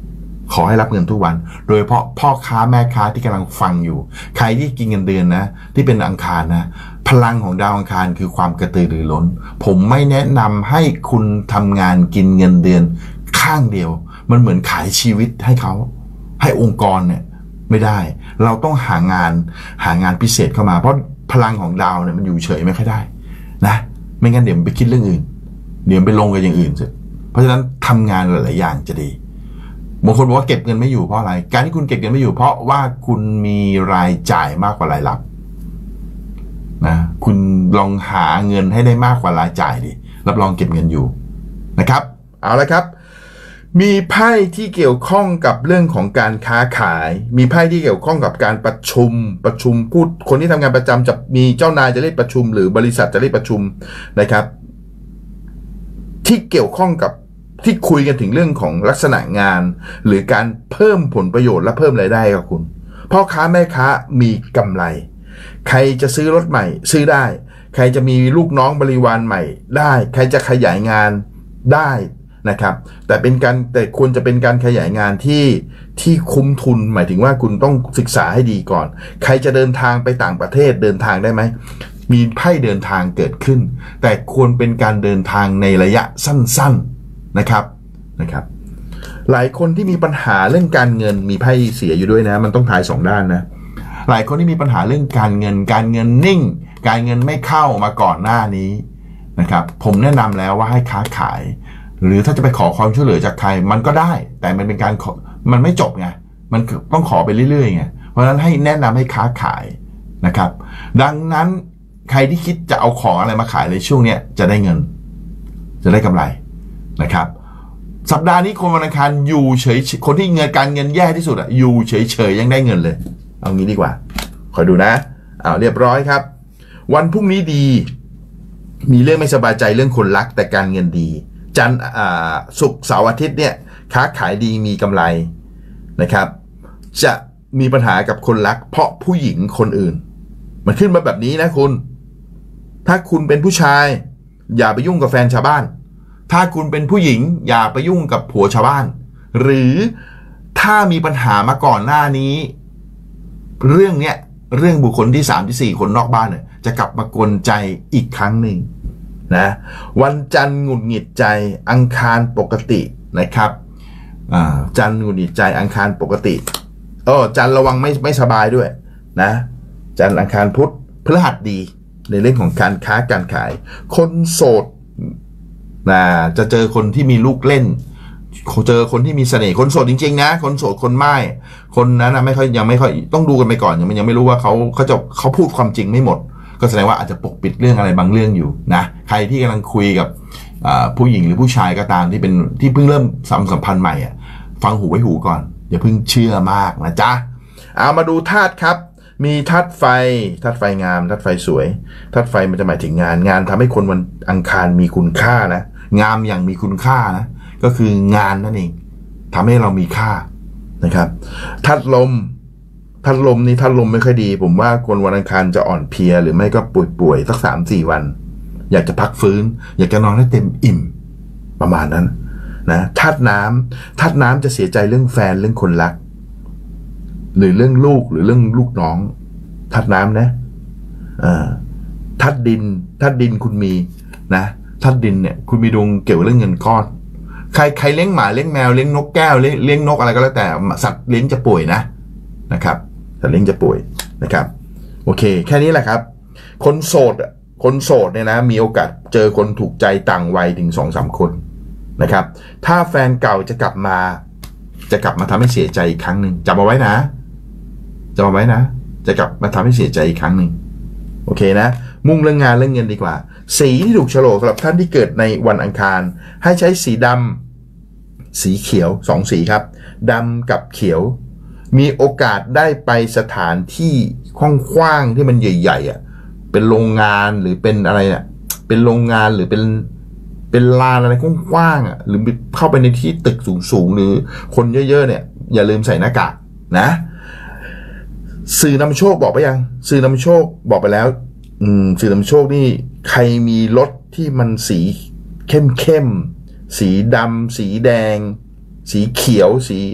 ขอให้รับเงินทุกวันโดยเฉพาะพ่อค้าแม่ค้าที่กำลังฟังอยู่ใครที่กินเงินเดือนนะที่เป็นอังคารนะพลังของดาวอังคารคือความกระตือรือร้นผมไม่แนะนำให้คุณทำงานกินเงินเดือนข้างเดียวมันเหมือนขายชีวิตให้เขาให้องค์กรเนี่ยไม่ได้เราต้องหางานหางานพิเศษเข้ามาเพราะพลังของดาวเนี่ยมันอยู่เฉยไม่ค่อยได้นะไม่งั้นเดี๋ยวไปคิดเรื่องอื่นเดี๋ยวไปลงกับอย่างอื่นเสร็จเพราะฉะนั้นทำงานหลายๆอย่างจะดีบางคนบอกว่าเก็บเงินไม่อยู่เพราะอะไรการที่คุณเก็บเงินไม่อยู่เพราะว่าคุณมีรายจ่ายมากกว่ารายรับนะคุณลองหาเงินให้ได้มากกว่ารายจ่ายดิรับรองเก็บเงินอยู่นะครับเอาละครับมีไพ่ที่เกี่ยวข้องกับเรื่องของการค้าขายมีไพ่ที่เกี่ยวข้องกับการประชุมประชุมพูดคนที่ทำงานประจำจะมีเจ้านายจะเรียกประชุมหรือบริษัทจะเรียกประชุมนะครับที่เกี่ยวข้องกับที่คุยกันถึงเรื่องของลักษณะงานหรือการเพิ่มผลประโยชน์และเพิ่มรายได้กับคุณพ่อค้าแม่ค้ามีกำไรใครจะซื้อรถใหม่ซื้อได้ใครจะมีลูกน้องบริวารใหม่ได้ใครจะขยายงานได้นะครับแต่เป็นการแต่ควรจะเป็นการขยายงานที่ที่คุ้มทุนหมายถึงว่าคุณต้องศึกษาให้ดีก่อนใครจะเดินทางไปต่างประเทศเดินทางได้ไหมมีไพ่เดินทางเกิดขึ้นแต่ควรเป็นการเดินทางในระยะสั้นๆนะครับนะครับหลายคนที่มีปัญหาเรื่องการเงินมีไพ่เสียอยู่ด้วยนะมันต้องทายสองด้านนะหลายคนที่มีปัญหาเรื่องการเงินการเงินนิ่งการเงินไม่เข้ามาก่อนหน้านี้นะครับผมแนะนำแล้วว่าให้ค้าขายหรือถ้าจะไปขอความช่วยเหลือจากใครมันก็ได้แต่มันเป็นการขอมันไม่จบไงมันต้องขอไปเรื่อยๆไงเพราะฉะนั้นให้แนะนำให้ค้าขายนะครับดังนั้นใครที่คิดจะเอาของอะไรมาขายในช่วงนี้จะได้เงินจะได้กำไรนะครับสัปดาห์นี้คนวันอังคารอยู่เฉยคนที่เงินการเงินแย่ที่สุดอะอยู่เฉยๆยังได้เงินเลยเอางี้ดีกว่าคอยดูนะเอาเรียบร้อยครับวันพรุ่งนี้ดีมีเรื่องไม่สบายใจเรื่องคนรักแต่การเงินดีจันทร์ศุกร์เสาร์อาทิตย์เนี่ยค้าขายดีมีกำไรนะครับจะมีปัญหากับคนรักเพราะผู้หญิงคนอื่นมันขึ้นมาแบบนี้นะคุณถ้าคุณเป็นผู้ชายอย่าไปยุ่งกับแฟนชาวบ้านถ้าคุณเป็นผู้หญิงอย่าไปยุ่งกับผัวชาวบ้านหรือถ้ามีปัญหามาก่อนหน้านี้เรื่องเนี้ยเรื่องบุคคลที่สามที่สี่คนนอกบ้านเนี่ยจะกลับมากวนใจอีกครั้งหนึ่งนะวันจันทร์หงุดหงิดใจอังคารปกตินะครับจันทร์หงุดหงิดใจอังคารปกติโอ้จันทร์ระวังไม่ไม่สบายด้วยนะจันทร์อังคารพุธพฤหัสดีในเรื่องของการค้าการขายคนโสดนะจะเจอคนที่มีลูกเล่นเจอคนที่มีเสน่ห์คนโสดจริงๆนะคนโสดคนไม่คนนั้นนะไม่ค่อยยังไม่ค่อยต้องดูกันไปก่อนยังยังไม่รู้ว่าเขาเขาจะเขาพูดความจริงไม่หมดก็แสดงว่าอาจจะปกปิดเรื่องอะไรบางเรื่องอยู่นะใครที่กำลังคุยกับผู้หญิงหรือผู้ชายก็ตามที่เป็นที่เพิ่งเริ่มสัมพันธ์ใหม่อ่ะฟังหูไว้หูก่อนอย่าเพิ่งเชื่อมากนะจ๊ะเอามาดูธาตุครับมีธาตุไฟธาตุไฟงามธาตุไฟสวยธาตุไฟมันจะหมายถึงงานงานทำให้คนวันอังคารมีคุณค่านะงามอย่างมีคุณค่านะก็คืองานนั่นเองทำให้เรามีค่านะครับธาตุลมธาตุลมนี่ธาตุลมไม่ค่อยดีผมว่าคนวันอังคารจะอ่อนเพลียหรือไม่ก็ป่วยๆสักสามสี่วันอยากจะพักฟื้นอยากจะนอนให้เต็มอิ่มประมาณนั้นนะธาตุน้ำธาตุน้ำจะเสียใจเรื่องแฟนเรื่องคนรักหรือเรื่องลูกหรือเรื่องลูกน้องธาตุน้ำนะอ่าธาตุดินธาตุดินคุณมีนะธาตุดินเนี่ยคุณมีดวงเกี่ยวกับเรื่องเงินก้อนใครใครเลี้ยงหมาเลี้ยงแมวเลี้ยงนกแก้วเลี้ยงเลี้ยงนกอะไรก็แล้วแต่สัตว์เลี้ยงจะป่วยนะนะครับสัตว์เลี้ยงจะป่วยนะครับโอเคแค่นี้แหละครับคนโสดคนโสดเนี่ยนะมีโอกาสเจอคนถูกใจต่างวัยถึง สองสาม คนนะครับถ้าแฟนเก่าจะกลับมาจะกลับมาทำให้เสียใจอีกครั้งหนึ่งจำเอาไว้นะจำเอาไว้นะจะกลับมาทำให้เสียใจอีกครั้งหนึ่งโอเคนะมุ่งเรื่องงานเรื่องเงินดีกว่าสีที่ถูกโฉลกสำหรับท่านที่เกิดในวันอังคารให้ใช้สีดำสีเขียวสองสีครับดำกับเขียวมีโอกาสได้ไปสถานที่กว้างๆที่มันใหญ่ๆอ่ะเป็นโรงงานหรือเป็นอะไรเนี่ยเป็นโรงงานหรือเป็นเป็นลานอะไรกว้างๆอ่ะหรือเข้าไปในที่ตึกสูงๆหรือคนเยอะๆเนี่ยอย่าลืมใส่หน้ากากนะสื่อนำโชคบอกไปยังสื่อนำโชคบอกไปแล้วอืมสื่อนำโชคนี่ใครมีรถที่มันสีเข้มๆสีดำสีแดงสีเขียวสี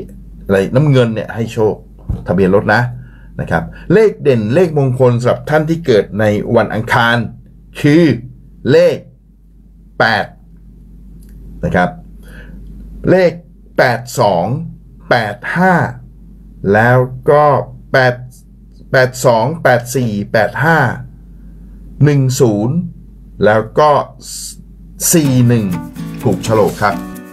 อะไรน้ำเงินเนี่ยให้โชคทะเบียนรถนะนะครับเลขเด่นเลขมงคลสำหรับท่านที่เกิดในวันอังคารคือเลขแปดนะครับเลขแปดสอง แปดห้าแล้วก็แปด แปดสอง แปดสี่ แปดห้า หนึ่งศูนย์แล้วก็สี่หนึ่งถูกโฉลกครับ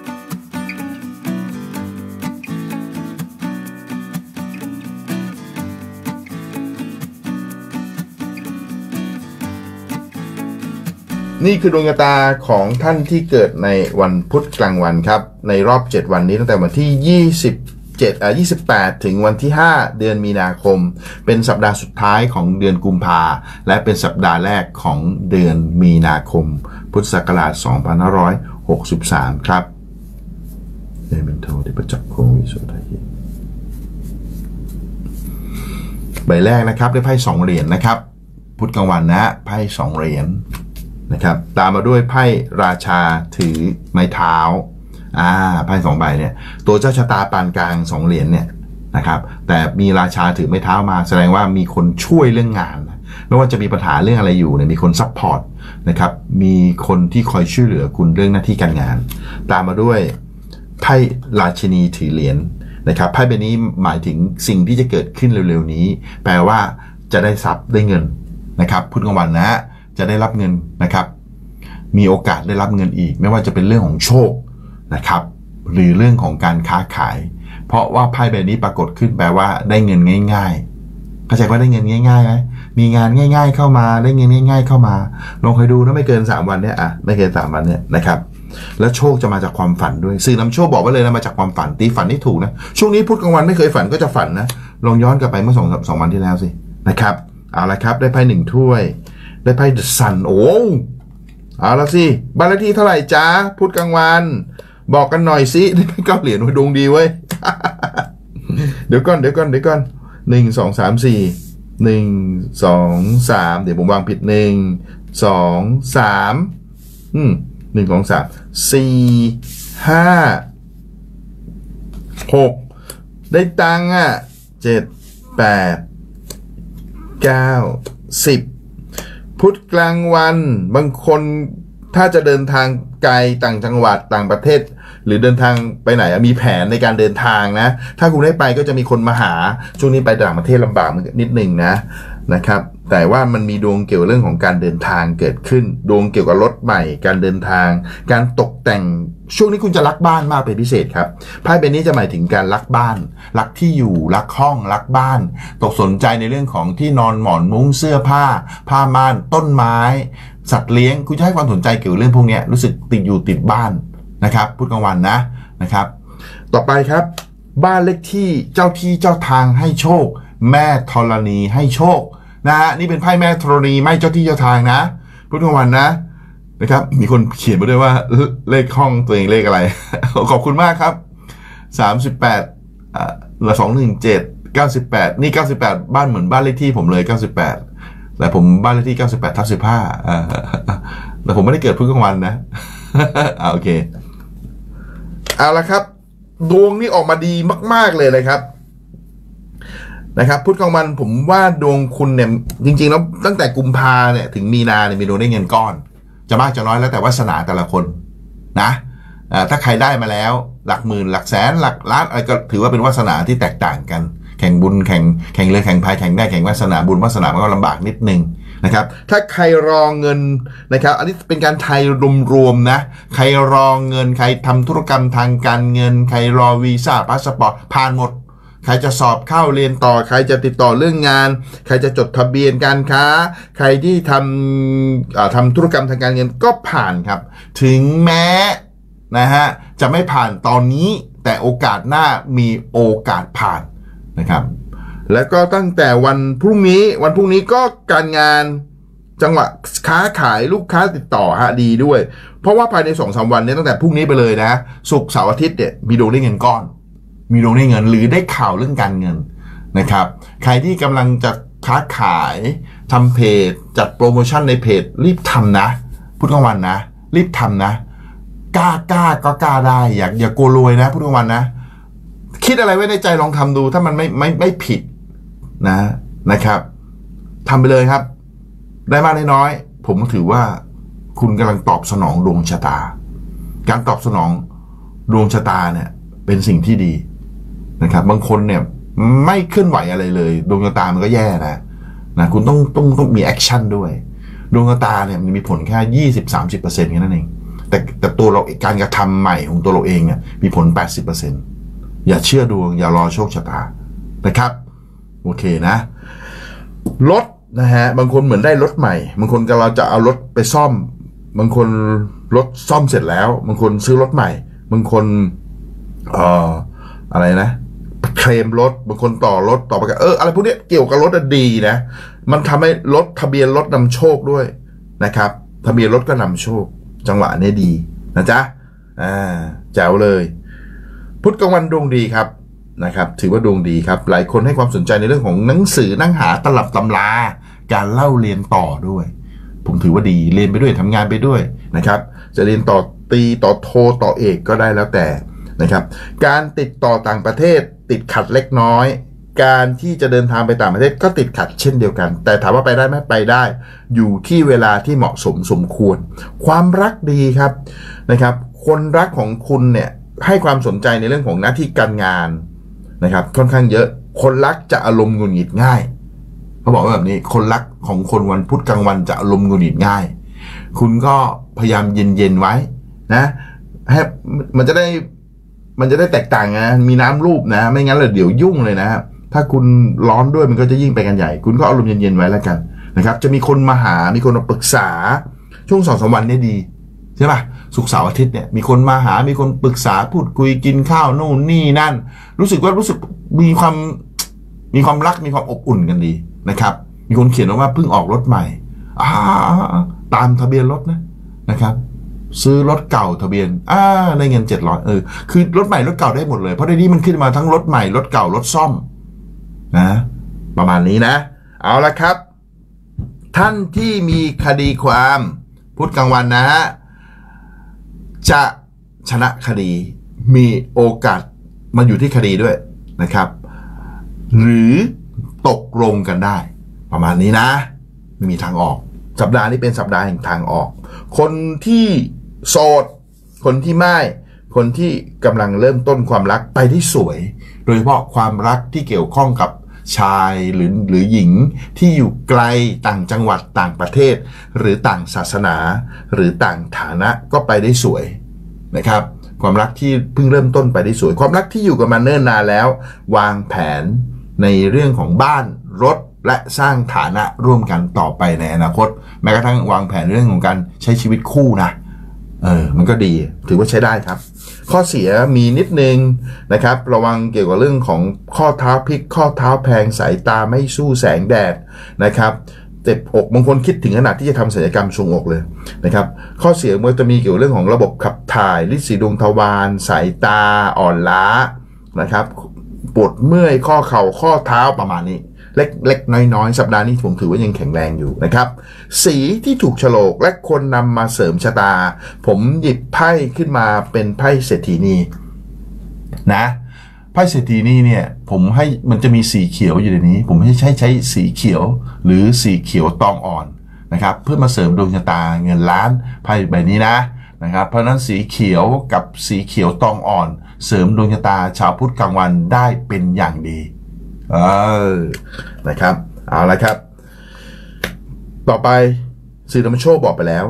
นี่คือดวงชะตาของท่านที่เกิดในวันพุธกลางวันครับในรอบเจ็ดวันนี้ตั้งแต่วันที่ยี่สิบเจ็ดอ่ะยี่สิบแปดถึงวันที่ห้าเดือนมีนาคมเป็นสัปดาห์สุดท้ายของเดือนกุมภาและเป็นสัปดาห์แรกของเดือนมีนาคมพุทธศักราชสองพันห้าร้อยหกสิบสามครับเดมินโทที่ประจักษ์โควิสุทธิใบแรกนะครับได้ไพ่สองเหรียญนะครับพุธกลางวันนะไพ่สองเหรียญนะครับตามมาด้วยไพ่ราชาถือไม้เท้าอ่าไพ่สองใบเนี่ยตัวเจ้าชะตาปานกลางสองเหรียญเนี่ยนะครับแต่มีราชาถือไม้เท้ามาแสดงว่ามีคนช่วยเรื่องงานไม่ว่าจะมีปัญหาเรื่องอะไรอยู่เนี่ยมีคนซัพพอร์ตนะครับมีคนที่คอยช่วยเหลือคุณเรื่องหน้าที่การงานตามมาด้วยไพ่ราชินีถือเหรียญนะครับไพ่ใบนี้หมายถึงสิ่งที่จะเกิดขึ้นเร็วๆนี้แปลว่าจะได้ทรัพย์ได้เงินนะครับพุธกลางวันนะจะได้รับเงินนะครับมีโอกาสได้รับเงินอีกไม่ว่าจะเป็นเรื่องของโชคนะครับหรือเรื่องของการค้าขายเพราะว่าไพ่ใบนี้ปรากฏขึ้นแปลว่าได้เงินง่ายๆเข้าใจว่าได้เงินง่ายๆไหมมีงานง่ายๆเข้ามาได้เงินง่ายๆเข้ามาลองคอยดูนะไม่เกินสามวันเนี่ยอ่ะไม่เกินสามวันเนี่ยนะครับแล้วโชคจะมาจากความฝันด้วยสื่อนำโชคบอกไว้เลยนะมาจากความฝันตีฝันที่ถูกนะช่วงนี้พุธกลางวันไม่เคยฝันก็จะฝันนะลองย้อนกลับไปเมื่อสองสองวันที่แล้วสินะครับเอาละครับได้ไพ่หนึ่งถ้วยได้ไพ่เดอะซันโอ้เอาละสิบ้านเลขที่เท่าไหร่จ้าพุธกลางวันบอกกันหน่อยสิได้ไพ่เก้าเหรียญดวงดีเว้ย เดี๋ยวก่อนเดี๋ยวก่อนเดี๋ยวก่อนหนึ่งสองสามสี่หนึ่งสองสามเดี๋ยวผมวางผิดหนึ่งสองสามอืมหนึ่งสองสามสี่ห้าหกได้ตังค์อ่ะเจ็ดแปดเก้าสิบพุธกลางวันบางคนถ้าจะเดินทางไกลต่างจังหวัดต่างประเทศหรือเดินทางไปไหนมีแผนในการเดินทางนะถ้าคุณได้ไปก็จะมีคนมาหาช่วงนี้ไปต่างประเทศลำบากนิดหนึ่งนะนะครับแต่ว่ามันมีดวงเกี่ยวเรื่องของการเดินทางเกิดขึ้นดวงเกี่ยวกับรถใหม่การเดินทางการตกแต่งช่วงนี้คุณจะรักบ้านมากเป็นพิเศษครับไพ่ใบนี้จะหมายถึงการรักบ้านรักที่อยู่รักห้องรักบ้านตกสนใจในเรื่องของที่นอนหมอนมุ้งเสื้อผ้าผ้าม่านต้นไม้สัตว์เลี้ยงคุณจะให้ความสนใจเกี่ยวกับเรื่องพวกนี้รู้สึกติดอยู่ติดบ้านนะครับพุธกลางวันนะนะครับต่อไปครับบ้านเลขที่เจ้าที่เจ้าทางให้โชคแม่ธรณีให้โชคนะฮะนี่เป็นไพ่แม่ธรณีไม่เจ้าที่เจ้าทางนะพุธกลางวันนะนะครับมีคนเขียนมาด้วยว่าเลขห้องตัวเองเลขอะไร ขอบคุณมากครับสามสิบแปดอ่าเหลือสองหนึ่งเจ็ด เก้าสิบแปดนี่เก้าสิบแปดบ้านเหมือนบ้านเลขที่ผมเลยเก้าสิบแปดแต่ผมบ้านเลขที่เก้าสิบแปดทับสิบห้าอ่าแต่ผมไม่ได้เกิดพุธกลางวันนะ อ่าโอเคเอาละครับดวงนี่ออกมาดีมากๆเลยนะครับนะครับพุธกลางวันผมว่าดวงคุณเนี่ยจริงๆแล้วตั้งแต่กุมภาเนี่ยถึงมีนาเนี่ยมีดวงได้เงินก้อนจะมากจะน้อยแล้วแต่วาสนาแต่ละคนนะถ้าใครได้มาแล้วหลักหมื่นหลักแสนหลักล้านอะไรก็ถือว่าเป็นวาสนาที่แตกต่างกันแข่งบุญแข่งแข่งเรือแข่งพายแข่งได้แข่งวาสนาบุญวาสนามันก็ลำบากนิดนึงนะครับถ้าใครรอเงินนะครับอันนี้เป็นการไทยรวมๆนะใครรอเงินใครทำธุรกรรมทางการเงินใครรอวีซ่าพาสปอร์ตผ่านหมดใครจะสอบเข้าเรียนต่อใครจะติดต่อเรื่องงานใครจะจดทะเบียนการค้าใครที่ทำทำธุรกรรมทางการเงินก็ผ่านครับถึงแม้นะฮะจะไม่ผ่านตอนนี้แต่โอกาสหน้ามีโอกาสผ่านนะครับแล้วก็ตั้งแต่วันพรุ่งนี้วันพรุ่งนี้ก็การงานจังหวะค้าขายลูกค้าติดต่อฮะดีด้วยเพราะว่าภายใน สองถึงสาม วันนี้ตั้งแต่พรุ่งนี้ไปเลยนะศุกร์เสาร์อาทิตย์เนี่ยมีดวงได้เงินก้อนมีดวงได้เงินหรือได้ข่าวเรื่องการเงินนะครับใครที่กำลังจะค้าขายทำเพจจัดโปรโมชั่นในเพจรีบทำนะพุธกลางวันนะรีบทำนะกล้ากล้าก็กล้าได้อย่าอย่ากลัวรวยนะพุธกลางวันนะคิดอะไรไว้ในใจลองทำดูถ้ามันไม่ไม่ไม่ผิดนะนะครับทำไปเลยครับได้มากได้น้อยผมถือว่าคุณกำลังตอบสนองดวงชะตาการตอบสนองดวงชะตาเนี่ยเป็นสิ่งที่ดีนะครับบางคนเนี่ยไม่เคลื่อนไหวอะไรเลยดวงชะตามันก็แย่นะนะคุณต้องต้องต้องมีแอคชั่นด้วยดวงชะตาเนี่ยมันมีผลแค่ยี่สิบสามสิบเปอร์เซ็นต์แค่นั้นเองแต่แต่ตัวเราการกระทำใหม่ของตัวเราเองเนี่ยมีผลแปดสิบเปอร์เซ็นต์อย่าเชื่อดวงอย่ารอโชคชะตานะครับโอเคนะรถนะฮะบางคนเหมือนได้รถใหม่บางคนก็เราจะเอารถไปซ่อมบางคนรถซ่อมเสร็จแล้วบางคนซื้อรถใหม่บางคนเอ่ออะไรนะเคลมรถบางคนต่อรถต่อประกันเอออะไรพวกนี้เกี่ยวกับรถดีนะมันทำให้รถทะเบียนรถนำโชคด้วยนะครับทะเบียนรถก็นำโชคจังหวะนี้ดีนะจ๊ะอ่าแจ๋วเลยพุธกลางวันดวงดีครับนะครับถือว่าดวงดีครับหลายคนให้ความสนใจในเรื่องของหนังสือนั่งหาตลับตำราการเล่าเรียนต่อด้วยผมถือว่าดีเรียนไปด้วยทำงานไปด้วยนะครับจะเรียนต่อตีต่อโทต่อเอกก็ได้แล้วแต่นะครับการติดต่อต่างประเทศติดขัดเล็กน้อยการที่จะเดินทางไปต่างประเทศก็ติดขัดเช่นเดียวกันแต่ถามว่าไปได้ไหมไปได้อยู่ที่เวลาที่เหมาะสมสมควรความรักดีครับนะครับคนรักของคุณเนี่ยให้ความสนใจในเรื่องของหน้าที่การงานนะครับค่อนข้างเยอะคนรักจะอารมณ์หงุดหงิดง่ายเขาบอกว่าแบบนี้คนรักของคนวันพุธกลางวันจะอารมณ์หงุดหงิดง่ายคุณก็พยายามเย็นๆไว้นะให้มันจะได้มันจะได้แตกต่างนะมีน้ำรูปนะไม่งั้นเลยเดี๋ยวยุ่งเลยนะถ้าคุณร้อนด้วยมันก็จะยิ่งไปกันใหญ่คุณก็อารมณ์เย็นๆไว้แล้วกันนะครับจะมีคนมาหามีคนมาปรึกษาช่วงสองสามวันนี้ดีใช่ป่ะศุกร์เสาร์อาทิตย์เนี่ยมีคนมาหามีคนปรึกษาพูดคุยกินข้าวนู่นนี่นั่นรู้สึกว่ารู้สึกมีความมีความรักมีความอบอุ่นกันดีนะครับมีคนเขียนว่าเพิ่งออกรถใหม่อ่าตามทะเบียนรถนะนะครับซื้อรถเก่าทะเบียนอ่าได้เงินเจ็ดร้อยเออคือรถใหม่รถเก่าได้หมดเลยเพราะในนี้มันขึ้นมาทั้งรถใหม่รถเก่ารถซ่อมนะประมาณนี้นะเอาละครับท่านที่มีคดีความพุธกลางวันนะฮะจะชนะคดีมีโอกาสมาอยู่ที่คดีด้วยนะครับหรือตกลงกันได้ประมาณนี้นะไม่มีทางออกสัปดาห์นี้เป็นสัปดาห์แห่งทางออกคนที่โสดคนที่ไม่คนที่กำลังเริ่มต้นความรักไปที่สวยโดยเฉพาะความรักที่เกี่ยวข้องกับชายหรือหรือหญิงที่อยู่ไกลต่างจังหวัดต่างประเทศหรือต่างศาสนาหรือต่างฐานะก็ไปได้สวยนะครับความรักที่เพิ่งเริ่มต้นไปได้สวยความรักที่อยู่กันมาเนิ่นนานแล้ววางแผนในเรื่องของบ้านรถและสร้างฐานะร่วมกันต่อไปในอนาคตแม้กระทั่งวางแผนเรื่องของการใช้ชีวิตคู่นะเออมันก็ดีถือว่าใช้ได้ครับข้อเสียมีนิดนึงนะครับระวังเกี่ยวกับเรื่องของข้อเท้าพลิกข้อเท้าแพงสายตาไม่สู้แสงแดดนะครับเจ็บอกบางคนคิดถึงขนาดที่จะทำศัลยกรรมทรวงอกเลยนะครับข้อเสียมันจะมีเกี่ยวกับเรื่องของระบบขับถ่ายฤทธิ์สีดวงทวารสายตาอ่อนล้านะครับปวดเมื่อยข้อเข่าข้อเท้าประมาณนี้เล็กเล็กน้อยๆสัปดาห์นี้ผมถือว่ายังแข็งแรงอยู่นะครับสีที่ถูกโฉลกและคนนำมาเสริมชะตาผมหยิบไพ่ขึ้นมาเป็นไพ่เศรษฐีนีนะไพ่เศรษฐีนีเนี่ยผมให้มันจะมีสีเขียวอยู่ในนี้ผมให้ใช้ใช้สีเขียวหรือสีเขียวตองอ่อนนะครับเพื่อมาเสริมดวงชะตาเงินล้านไพ่ใบนี้นะนะครับเพราะนั้นสีเขียวกับสีเขียวตองอ่อนเสริมดวงชะตาชาวพุธกลางวันได้เป็นอย่างดีเออนะครับเอาละครับต่อไปสื่อนำโชคบอกไปแล้ว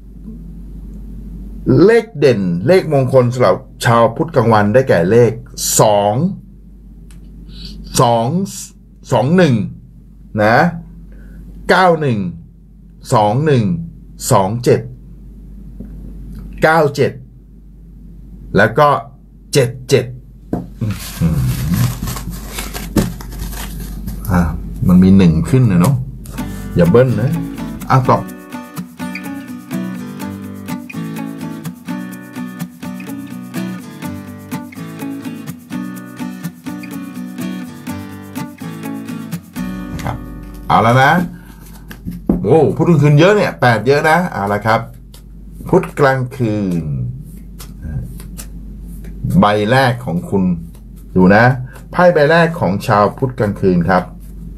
เลขเด่นเลขมงคลสำหรับชาวพุธกลางวันได้แก่เลขสองสองสองหนึ่งนะเก้าหนึ่งสองหนึ่งสองเจ็ดเก้าเจ็ดแล้วก็เจ็ดเจ็ดอ่ามันมีหนึ่งขึ้นนะเนาะอย่าเบิ้ลนะอ่ะต่อนะครับเอาแล้วนะโอ้พุธกลางคืนเยอะเนี่ยแปดเยอะนะเอาละครับพุธกลางคืนใบแรกของคุณดูนะไพ่ใบแรกของชาวพุธกลางคืนครับ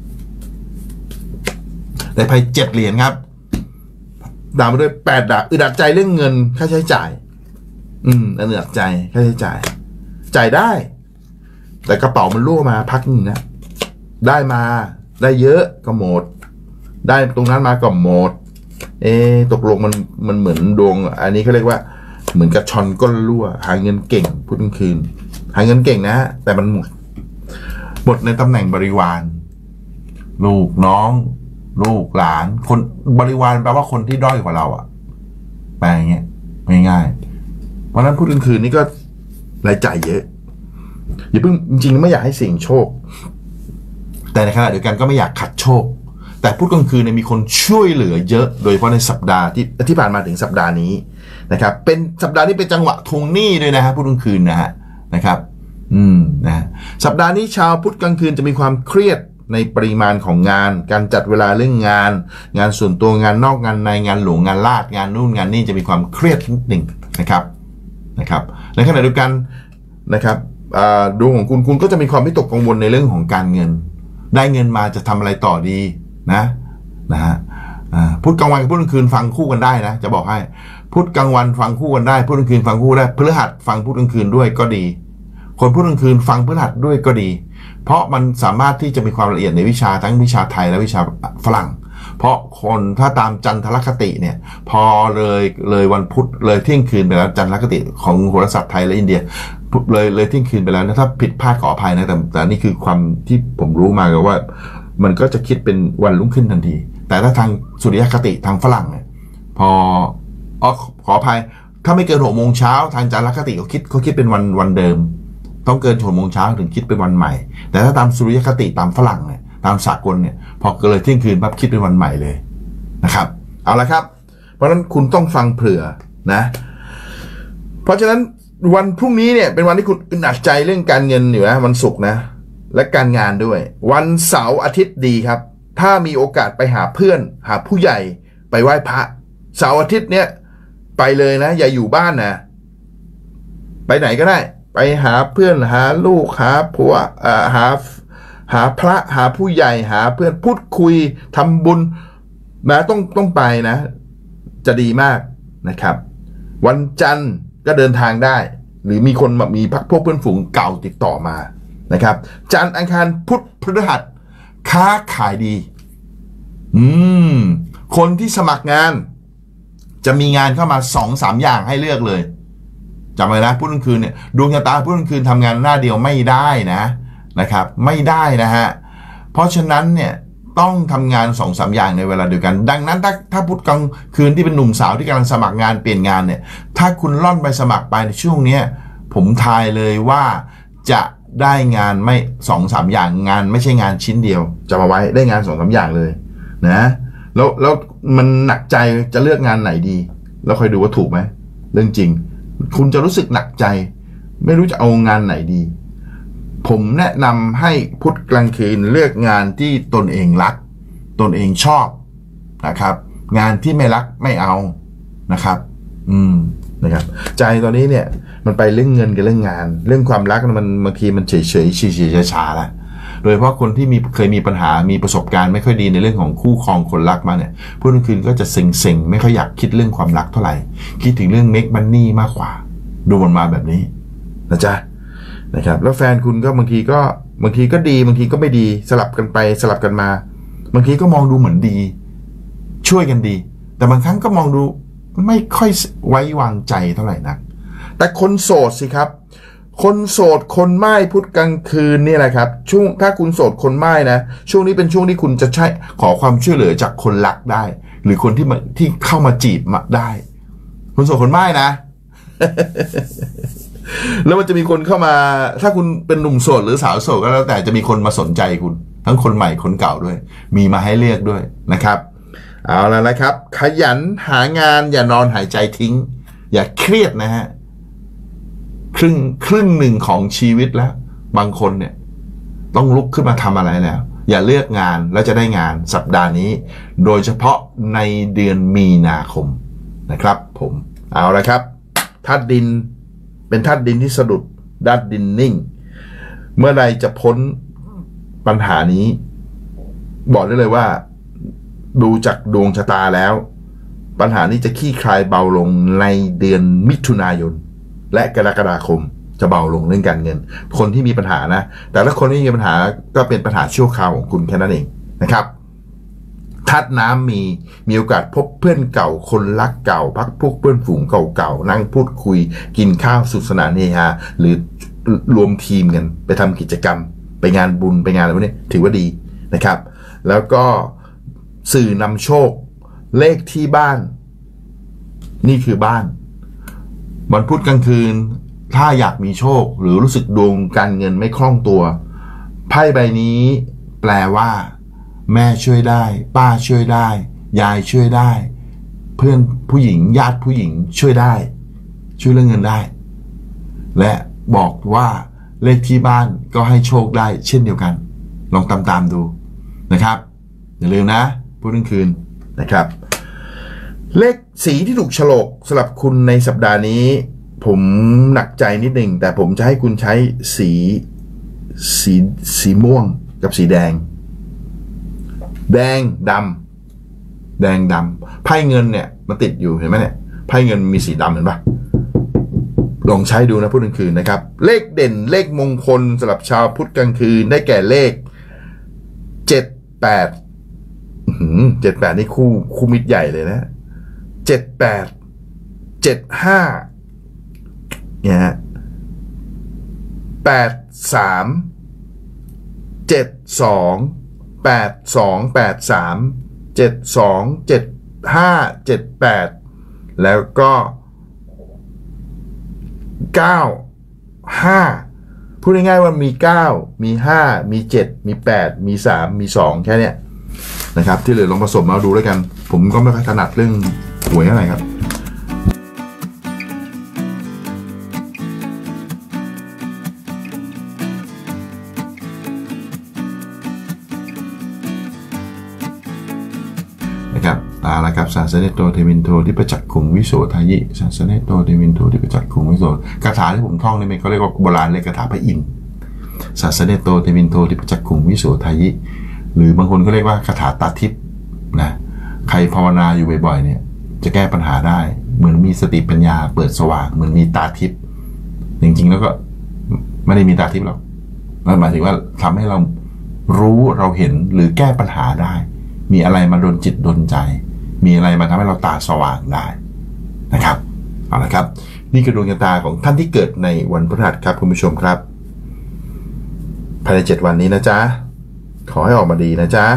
ได้ไพ่เจ็ดเหรียญครับตามมาด้วยแปดดาบอึดอัดใจเรื่องเงินค่าใช้จ่ายอืมอึดอัดใจค่าใช้จ่ายจ่ายได้แต่กระเป๋ามันรั่วมาพักนึงนะได้มาได้เยอะก็หมดได้ตรงนั้นมาก็หมดเอ๊ะตกลงมันมันเหมือนดวงอันนี้เขาเรียกว่าเหมือนกระชอนก้นรั่วหาเงินเก่งพุธกลางคืนหาเงินเก่งนะแต่มันหมดหมดในตำแหน่งบริวารลูกน้องลูกหลานคนบริวารแปลว่าคนที่ด้อยกว่าเราอะแปลอย่างเงี้ยง่ายๆเพราะนั้นพุธกลางคืนนี่ก็รายจ่ายเยอะอย่าเพิ่งจริงๆไม่อยากให้เสี่ยงโชคแต่ในขณะเดียวกันก็ไม่อยากขัดโชคแต่พุธกลางคืนเนี่ยมีคนช่วยเหลือเยอะโดยเฉพาะในสัปดาห์ที่ที่ผ่านมาถึงสัปดาห์นี้นะครับเป็นสัปดาห์นี้เป็นจังหวะทวงหนี้ด้วยนะฮะพุธกลางคืนนะฮะนะครับอืมนะสัปดาห์นี้ชาวพุธกลางคืนจะมีความเครียดในปริมาณของงานการจัดเวลาเรื่องงานงานส่วนตัวงานนอกงานในงานหลวงงานลาดงานนู่นงานนี่จะมีความเครียดนิดหนึ่งนะครับนะครับในขณะเดียวกันนะครับดวงของคุณคุณก็จะมีความวิตกกังวลในเรื่องของการเงินได้เงินมาจะทำอะไรต่อดีนะนะฮะพุธกลางวันกับพุธกลางคืนฟังคู่กันได้นะจะบอกให้พุธกลางวันฟังคู่กันได้พุธกลางคืนฟังคู่ได้พฤหัสฟังพุธกลางคืนด้วยก็ดีคนพุธกลางคืนฟังพฤหัสด้วยก็ดีเพราะมันสามารถที่จะมีความละเอียดในวิชาทั้งวิชาไทยและวิชาฝรั่งเพราะคนถ้าตามจันทรคติเนี่ยพอเลยเลยวันพุธเลยเที่ยงคืนไปแล้วจันทรคติของโหราศาสตร์ไทยและอินเดียเลยเลยเที่ยงคืนไปแล้วนะถ้าผิดพลาดขออภัยนะแต่แต่นี่คือความที่ผมรู้มาก็ว่ามันก็จะคิดเป็นวันรุ่งขึ้นทันทีแต่ถ้าทางสุริยคติทางฝรั่งเนี่ยพออ๋อขออภัยถ้าไม่เกินหกโมงเช้าทางจันทรคติเขาคิดเขาคิดเป็นวันวันเดิมต้องเกินหกโมงเช้าถึงคิดเป็นวันใหม่แต่ถ้าตามสุริยคติตามฝรั่งเนี่ยตามสากลเนี่ยพอเกินเลยเที่ยงคืนปั๊บคิดเป็นวันใหม่เลยนะครับเอาละครับเพราะฉะนั้นคุณต้องฟังเผื่อนะเพราะฉะนั้นวันพรุ่งนี้เนี่ยเป็นวันที่คุณอึดอัดใจเรื่องการเงินอยู่นะวันศุกร์นะและการงานด้วยวันเสาร์อาทิตย์ดีครับถ้ามีโอกาสไปหาเพื่อนหาผู้ใหญ่ไปไหว้พระเสาร์อาทิตย์เนี่ยไปเลยนะอย่าอยู่บ้านนะไปไหนก็ได้ไปหาเพื่อนหาลูกหาผัวอ่าหาหาพระหาผู้ใหญ่หาเพื่อนพูดคุยทำบุญนะต้องต้องไปนะจะดีมากนะครับวันจันทร์ก็เดินทางได้หรือมีคนมีพักพวกเพื่อนฝูงเก่าติดต่อมานะครับจันทร์อังคารพุธพฤหัสค้าขายดีอืมคนที่สมัครงานจะมีงานเข้ามา สองสาม อย่างให้เลือกเลยจำไว้นะพุธกลางคืนเนี่ยดวงชะตาพุธกลางคืนทำงานหน้าเดียวไม่ได้นะนะครับไม่ได้นะฮะเพราะฉะนั้นเนี่ยต้องทำงาน สองสาม อย่างในเวลาเดียวกันดังนั้นถ้าถ้าพุธกลางคืนที่เป็นหนุ่มสาวที่กำลังสมัครงานเปลี่ยนงานเนี่ยถ้าคุณล่อนไปสมัครไปในช่วงนี้ผมทายเลยว่าจะได้งานไม่ สองสาม อย่างงานไม่ใช่งานชิ้นเดียวจะมาไว้ได้งาน สองสาม อย่างเลยนะแล้วแล้วมันหนักใจจะเลือกงานไหนดีแล้วค่อยดูว่าถูกไหมเรื่องจริงคุณจะรู้สึกหนักใจไม่รู้จะเอางานไหนดีผมแนะนำให้พุธกลางคืนเลือกงานที่ตนเองรักตนเองชอบนะครับงานที่ไม่รักไม่เอานะครับอืมนะครับใจตอนนี้เนี่ยมันไปเรื่องเงินกับเรื่องงานเรื่องความรักมันบางทีมันเฉยเฉยเฉยเฉยช้าๆแล้วโดยเฉพาะคนที่มีเคยมีปัญหามีประสบการณ์ไม่ค่อยดีในเรื่องของคู่ครองคนรักมาเนี่ยพุธกลางคืนก็จะเซ็งๆไม่ค่อยอยากคิดเรื่องความรักเท่าไหร่คิดถึงเรื่อง make money มากกว่าดูมันมาแบบนี้นะจ๊ะนะครับแล้วแฟนคุณก็บางทีก็บางทีก็ดีบางทีก็ไม่ดีสลับกันไปสลับกันมาบางทีก็มองดูเหมือนดีช่วยกันดีแต่บางครั้งก็มองดูไม่ค่อยไว้วางใจเท่าไหร่นักแต่คนโสดสิครับคนโสดคนม่ายพุธกลางคืนนี่แหละครับช่วงถ้าคุณโสดคนม่ายนะช่วงนี้เป็นช่วงที่คุณจะใช้ขอความช่วยเหลือจากคนรักได้หรือคนที่มาที่เข้ามาจีบมาได้คนโสดคนม่ายนะ แล้วมันจะมีคนเข้ามาถ้าคุณเป็นหนุ่มโสดหรือสาวโสดก็แล้วแต่จะมีคนมาสนใจคุณทั้งคนใหม่คนเก่าด้วยมีมาให้เลือกด้วยนะครับเอาแล้วนะครับขยันหางานอย่านอนหายใจทิ้งอย่าเครียดนะฮะครึ่งครึ่งหนึ่งของชีวิตแล้วบางคนเนี่ยต้องลุกขึ้นมาทำอะไรแล้วอย่าเลือกงานแล้วจะได้งานสัปดาห์นี้โดยเฉพาะในเดือนมีนาคมนะครับผมเอาละครับธาตุดินเป็นธาตุดินที่สะดุดธาตุดินนิ่งเมื่อใดจะพ้นปัญหานี้บอกได้เลยว่าดูจากดวงชะตาแล้วปัญหานี้จะคลี่คลายเบาลงในเดือนมิถุนายนและกรกฎาคมจะเบาลงเรื่องการเงินคนที่มีปัญหานะแต่ถ้าคนที่มีปัญหาก็เป็นปัญหาชั่วคราวของคุณแค่นั้นเองนะครับธาตุน้ำมีมีโอกาสพบเพื่อนเก่าคนรักเก่าพักพวกเพื่อนฝูงเก่าๆนั่งพูดคุยกินข้าวสุขสนานเฮฮาหรือรวมทีมกันไปทำกิจกรรมไปงานบุญไปงานอะไรพวกนี้ถือว่าดีนะครับแล้วก็สื่อนำโชคเลขที่บ้านนี่คือบ้านวันพุธกลางคืนถ้าอยากมีโชคหรือรู้สึกดวงการเงินไม่คล่องตัวไพ่ใบนี้แปลว่าแม่ช่วยได้ป้าช่วยได้ยายช่วยได้เพื่อนผู้หญิงญาติผู้หญิงช่วยได้ช่วยเรื่องเงินได้และบอกว่าเลขที่บ้านก็ให้โชคได้เช่นเดียวกันลองตามตามดูนะครับอย่าลืมนะพุธกลางคืนนะครับเลขสีที่ถูกฉลกสำหรับคุณในสัปดาห์นี้ผมหนักใจนิดหนึ่งแต่ผมจะให้คุณใช้สีสีสีม่วงกับสีแดงแดงดำแดงดำไพ่เงินเนี่ยมันติดอยู่เห็นไหมเนี่ยไพ่เงินมีสีดำเห็นปะลองใช้ดูนะพุธกลางคืนนะครับเลขเด่นเลขมงคลสำหรับชาวพุธกลางคืนได้แก่เลขเจ็ดแปดเจ็ดแปดนี่คู่คู่มิตรใหญ่เลยนะเจ็ดแปดเจ็ดห้าเนี่ยฮะแปดสามเจ็ดสองแปดสองแปดสามเจ็ดสองเจ็ดห้าเจ็ดแปดแล้วก็เก้าห้าพูดง่ายๆว่ามีเก้ามีห้ามีเจ็ดมีแปดมีสามมีสองแค่เนี้ยนะครับที่เหลือลองผสมมาดูด้วยกันผมก็ไม่ค่อยถนัดเรื่องหวยอะไรครับนะครับเอาละครับศาสเนโตเทวินโทที่ประจักษ์คุงวิโสทายิศาสเนโตเทวินโทที่ประจักษ์คุงวิโสคาถาที่ผมท่องนี่มันเขาเรียกว่าโบราณเรียกคาถาพระอินทร์ศาสเนโตเทวินโทที่ประจักษ์คุงวิโสทายิหรือบางคนก็เรียกว่าคาถาตาทิพย์นะใครภาวนาอยู่บ่อยๆเนี่ยจะแก้ปัญหาได้เหมือนมีสติปัญญาเปิดสว่างเหมือนมีตาทิพย์จริงๆแล้วก็ไม่ได้มีตาทิพย์หรอกมันหมายถึงว่าทำให้เรารู้เราเห็นหรือแก้ปัญหาได้มีอะไรมาดลจิตดลใจมีอะไรมาทำให้เราตาสว่างได้นะครับเอาละครับนี่คือดวงชะตาของท่านที่เกิดในวันพฤหัสครับคุณผู้ชมครับภายในเจ็ดวันนี้นะจ๊ะขอให้ออกมาดีนะจ๊ะ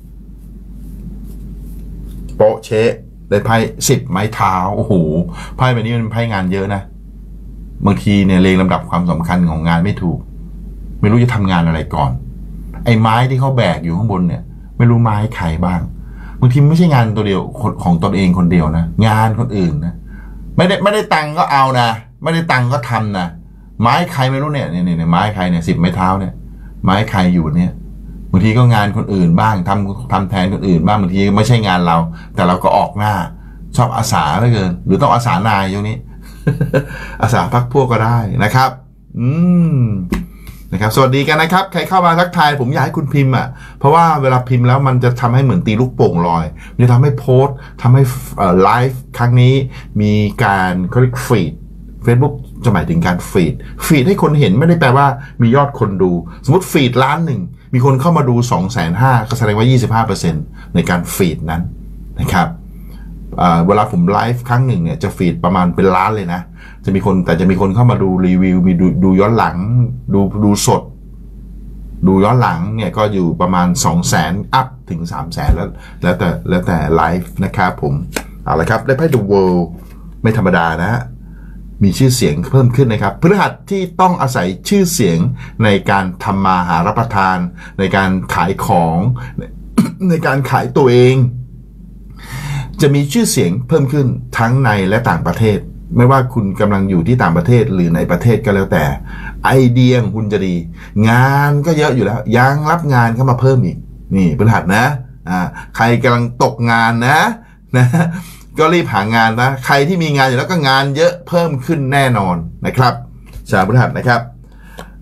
โปะเชะได้ไพ่สิบไม้เท้าโอ้โหไพ่ใบนี้มันไพ่งานเยอะนะบางทีเนี่ยเรียงลำดับความสำคัญของงานไม่ถูกไม่รู้จะทำงานอะไรก่อนไอ้ไม้ที่เขาแบกอยู่ข้างบนเนี่ยไม่รู้ไม้ใครบ้างบางทีไม่ใช่งานตัวเดียวของตนเองคนเดียวนะงานคนอื่นนะไม่ได้ไม่ได้ตังก็เอานะไม่ได้ตังก็ทำนะไม้ใครไม่รู้เนี่ยเนี่ยเนี่ยไม้ใครเนี่ยสิบไม้เท้าเนี่ยไม้ใครอยู่เนี่ยบางทีก็งานคนอื่นบ้างทำทำแทนคนอื่นบ้างบางทีไม่ใช่งานเราแต่เราก็ออกหน้าชอบอาสาเหลือเกินหรือต้องอาสานายอย่างนี้ อาสาพักพวกก็ได้นะครับอืมนะครับสวัสดีกันนะครับใครเข้ามาทักทายผมอยากให้คุณพิมพ์อ่ะเพราะว่าเวลาพิมพ์แล้วมันจะทำให้เหมือนตีลูกโป่งลอยมันจะทำให้โพสต์ทำให้ไลฟ์ครั้งนี้มีการเขาเรียกฟีด Facebook จะหมายถึงการฟีดฟีดให้คนเห็นไม่ได้แปลว่ามียอดคนดูสมมติฟีดล้านหนึ่งมีคนเข้ามาดู สองแสนห้าหมื่น ก็แสดงว่า ยี่สิบห้าเปอร์เซ็นต์ ในการฟีดนั้นนะครับเวลาผมไลฟ์ครั้งหนึ่งเนี่ยจะฟีดประมาณเป็นล้านเลยนะจะมีคนแต่จะมีคนเข้ามาดูรีวิวมีดูดูย้อนหลังดูดูสดดูย้อนหลังเนี่ยก็อยู่ประมาณ สองแสน อัพถึง สามแสน แล้วแล้วแต่แล้วแต่ไลฟ์นะครับผมเอาละครับได้ไพ่ The World ไม่ธรรมดานะมีชื่อเสียงเพิ่มขึ้นนะครับพฤหัสที่ต้องอาศัยชื่อเสียงในการทำมาหารับประทานในการขายของ ในการขายตัวเองจะมีชื่อเสียงเพิ่มขึ้นทั้งในและต่างประเทศไม่ว่าคุณกำลังอยู่ที่ต่างประเทศหรือในประเทศก็แล้วแต่ไอเดียของคุณจะดีงานก็เยอะอยู่แล้วยังรับงานเข้ามาเพิ่มอีกนี่พฤหัสนะอ่าใครกำลังตกงานนะนะก็รีบหางานนะใครที่มีงานอยู่แล้วก็งานเยอะเพิ่มขึ้นแน่นอนนะครับชาวพฤหัสนะครับ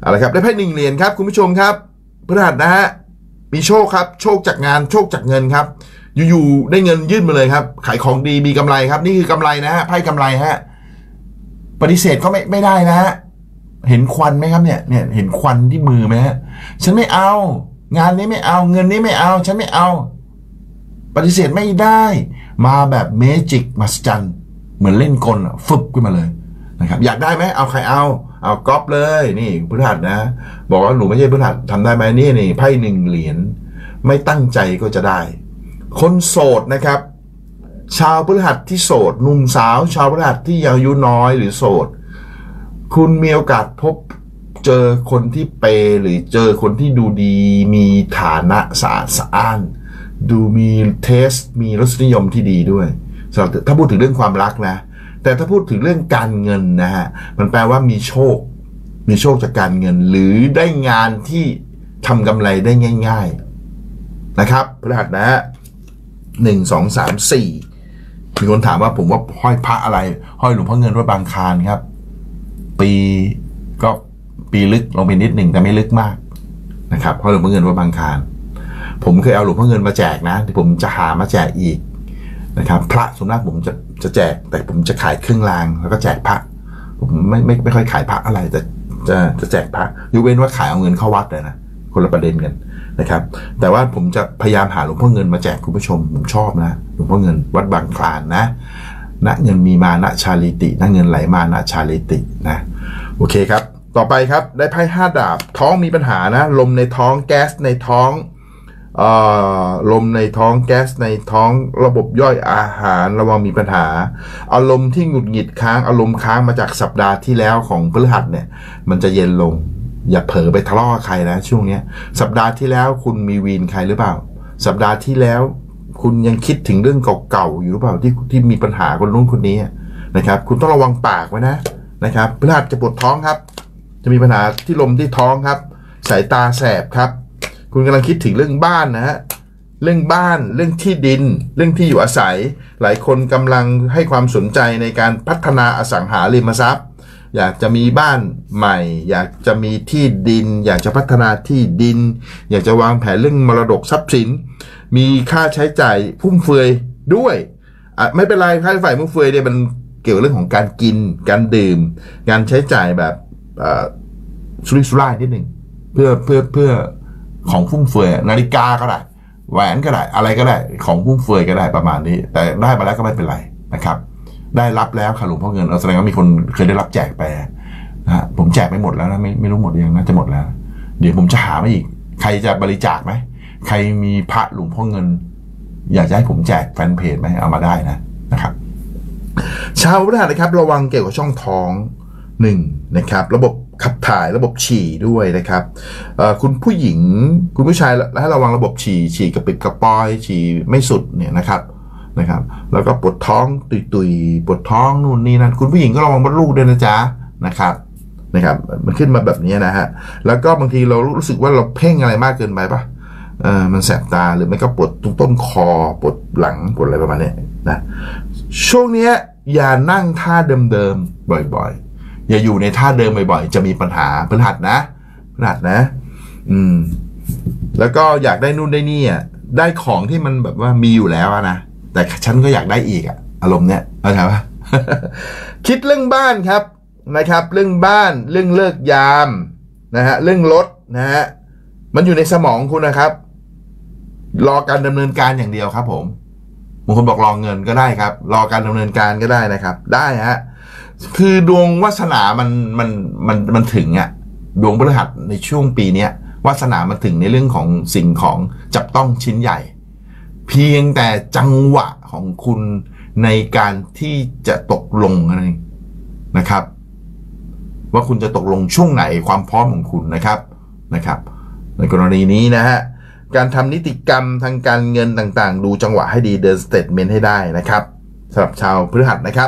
อะไรครับได้ไพ่หนึ่งเหรียญครับคุณผู้ชมครับพฤหัสนะฮะมีโชคครับโชคจากงานโชคจากเงินครับอยู่ๆได้เงินยื่นมาเลยครับขายของดีมีกำไรครับนี่คือกำไรนะฮะไพ่กำไรฮะปฏิเสธก็ไม่ไม่ได้นะฮะเห็นควันไหมครับเนี่ยเนี่ยเห็นควันที่มือไหมฮะฉันไม่เอางานนี้ไม่เอาเงินนี้ไม่เอาฉันไม่เอาปฏิเสธไม่ได้มาแบบเมจิกมัสจันเหมือนเล่นกลฟึบขึ้นมาเลยนะครับอยากได้ไหมเอาใครเอาเอาก๊อปเลยนี่พฤหัสนะบอกว่าหนูไม่ใช่พฤหัสทำได้ไหมนี่นี่ไพ่หนึ่งเหรียญไม่ตั้งใจก็จะได้คนโสดนะครับชาวพฤหัสที่โสดหนุ่มสาวชาวพฤหัสที่ยังอายุน้อยหรือโสดคุณมีโอกาสพบเจอคนที่เปย์หรือเจอคนที่ดูดีมีฐานะสะอาดสะอ้านดูมีเทสมีรสนิยมที่ดีด้วยถ้าพูดถึงเรื่องความรักนะแต่ถ้าพูดถึงเรื่องการเงินนะฮะมันแปลว่ามีโชคมีโชคจากการเงินหรือได้งานที่ทำกำไรได้ง่ายๆนะครับพฤหัสนะฮะหนึ่งสองสามสี่มีคนถามว่าผมว่าห้อยพระอะไรห้อยหลวงพ่อเงินวัดบางคลานครับปีก็ปีลึกลงไปนิดหนึ่งแต่ไม่ลึกมากนะครับห้อยหลวงพ่อเงินวัดบางคลานผมเคยเอาหลวงพ่อเงินมาแจกนะที่ผมจะหามาแจกอีกนะครับพระส่วนมากผมจะจะแจกแต่ผมจะขายเครื่องรางแล้วก็แจกพระผมไม่ไม่ไม่ค่อยขายพระอะไรแต่จะจะแจกพระยกเว้นว่าขายเอาเงินเข้าวัดเลยนะคนละประเด็นกันนะครับแต่ว่าผมจะพยายามหาหลวงพ่อเงินมาแจกคุณผู้ชมผมชอบนะหลวงพ่อเงินวัดบางคลานนะณเงินมีมาณชาลิติณเงินไหลมาณชาลิตินะโอเคครับต่อไปครับได้ไพ่ห้าดาบท้องมีปัญหานะลมในท้องแก๊สในท้องลมในท้องแก๊สในท้องระบบย่อยอาหารระวังมีปัญหาอารมณ์ที่หงุดหงิดค้างอารมณ์ค้างมาจากสัปดาห์ที่แล้วของพฤหัสเนี่ยมันจะเย็นลงอย่าเผลอไปทะเลาะกับใครนะช่วงนี้สัปดาห์ที่แล้วคุณมีวีนใครหรือเปล่าสัปดาห์ที่แล้วคุณยังคิดถึงเรื่องเก่าๆอยู่หรือเปล่าที่ที่มีปัญหาคนนู้นคนนี้นะครับคุณต้องระวังปากไว้นะนะครับพฤหัสจะปวดท้องครับจะมีปัญหาที่ลมที่ท้องครับสายตาแสบครับคุณกำลังคิดถึงเรื่องบ้านนะฮะเรื่องบ้านเรื่องที่ดินเรื่องที่อยู่อาศัยหลายคนกำลังให้ความสนใจในการพัฒนาอสังหาริมทรัพย์อยากจะมีบ้านใหม่อยากจะมีที่ดินอยากจะพัฒนาที่ดินอยากจะวางแผนเรื่องมรดกทรัพย์สินมีค่าใช้จ่ายฟุ่มเฟือยด้วยอ่ะไม่เป็นไรค่าใช้จ่ายฟุ่มเฟือยเนี่ยมันเกี่ยวกับเรื่องของการกินการดื่มการใช้จ่ายแบบสุรุ่ยสุร่ายนิดหนึ่งเพื่อเพื่อเพื่อของฟุ่มเฟือยนาฬิกาก็ได้แหวนก็ได้อะไรก็ได้ของฟุ่มเฟือยก็ได้ประมาณนี้แต่ได้มาแล้วก็ไม่เป็นไรนะครับได้รับแล้วค่ะหลวงพ่อเงินเราแสดงว่ามีคนเคยได้รับแจกไปนะฮะผมแจกไปหมดแล้วนะไม่ไม่รู้หมดยังน่าจะหมดแล้วเดี๋ยวผมจะหามาอีกใครจะบริจาคไหมใครมีพระหลวงพ่อเงินอยากจะให้ผมแจกแฟนเพจไหมเอามาได้นะนะครับชาวพฤหัสนะครับระวังเกี่ยวกับช่องท้องหนึ่งนะครับระบบขับถ่ายระบบฉี่ด้วยนะครับคุณผู้หญิงคุณผู้ชายให้ระวังระบบฉี่ฉี่กระปิดกระปอยฉี่ไม่สุดเนี่ยนะครับนะครับแล้วก็ปวดท้องตุยๆปวดท้องนู่นนี่นั่นคุณผู้หญิงก็ระวังมดลูกด้วยนะจ๊ะนะครับนะครับมันขึ้นมาแบบนี้นะฮะแล้วก็บางทีเรารู้สึกว่าเราเพ่งอะไรมากเกินไปปะเออมันแสบตาหรือไม่ก็ปวดตรงต้นคอปวดหลังปวดอะไรประมาณนี้นะช่วงนี้อย่านั่งท่าเดิมๆบ่อยๆอย่าอยู่ในท่าเดิมบ่อยๆจะมีปัญหาพฤหัสนะพฤหัสนะอืมแล้วก็อยากได้นู่นได้นี่อ่ะได้ของที่มันแบบว่ามีอยู่แล้วนะแต่ฉันก็อยากได้อีกอ่ะอารมณ์เนี้ยเข้าใจปะ คิดเรื่องบ้านครับนะครับเรื่องบ้านเรื่องเลิกยามนะฮะเรื่องรถนะฮะมันอยู่ในสมองคุณนะครับรอการดำเนินการอย่างเดียวครับผมบางคนบอกรอเงินก็ได้ครับรอการดำเนินการก็ได้นะครับได้ฮะคือดวงวาสนามันมันมันมันถึงอ่ะดวงพฤหัสในช่วงปีนี้วาสนามันถึงในเรื่องของสิ่งของจับต้องชิ้นใหญ่เพียงแต่จังหวะของคุณในการที่จะตกลงอะไรนะครับว่าคุณจะตกลงช่วงไหนความพร้อมของคุณนะครับนะครับในกรณีนี้นะฮะการทำนิติกรรมทางการเงินต่างๆดูจังหวะให้ดีเดินสเตทเมนต์ให้ได้นะครับสำหรับชาวพฤหัสนะครับ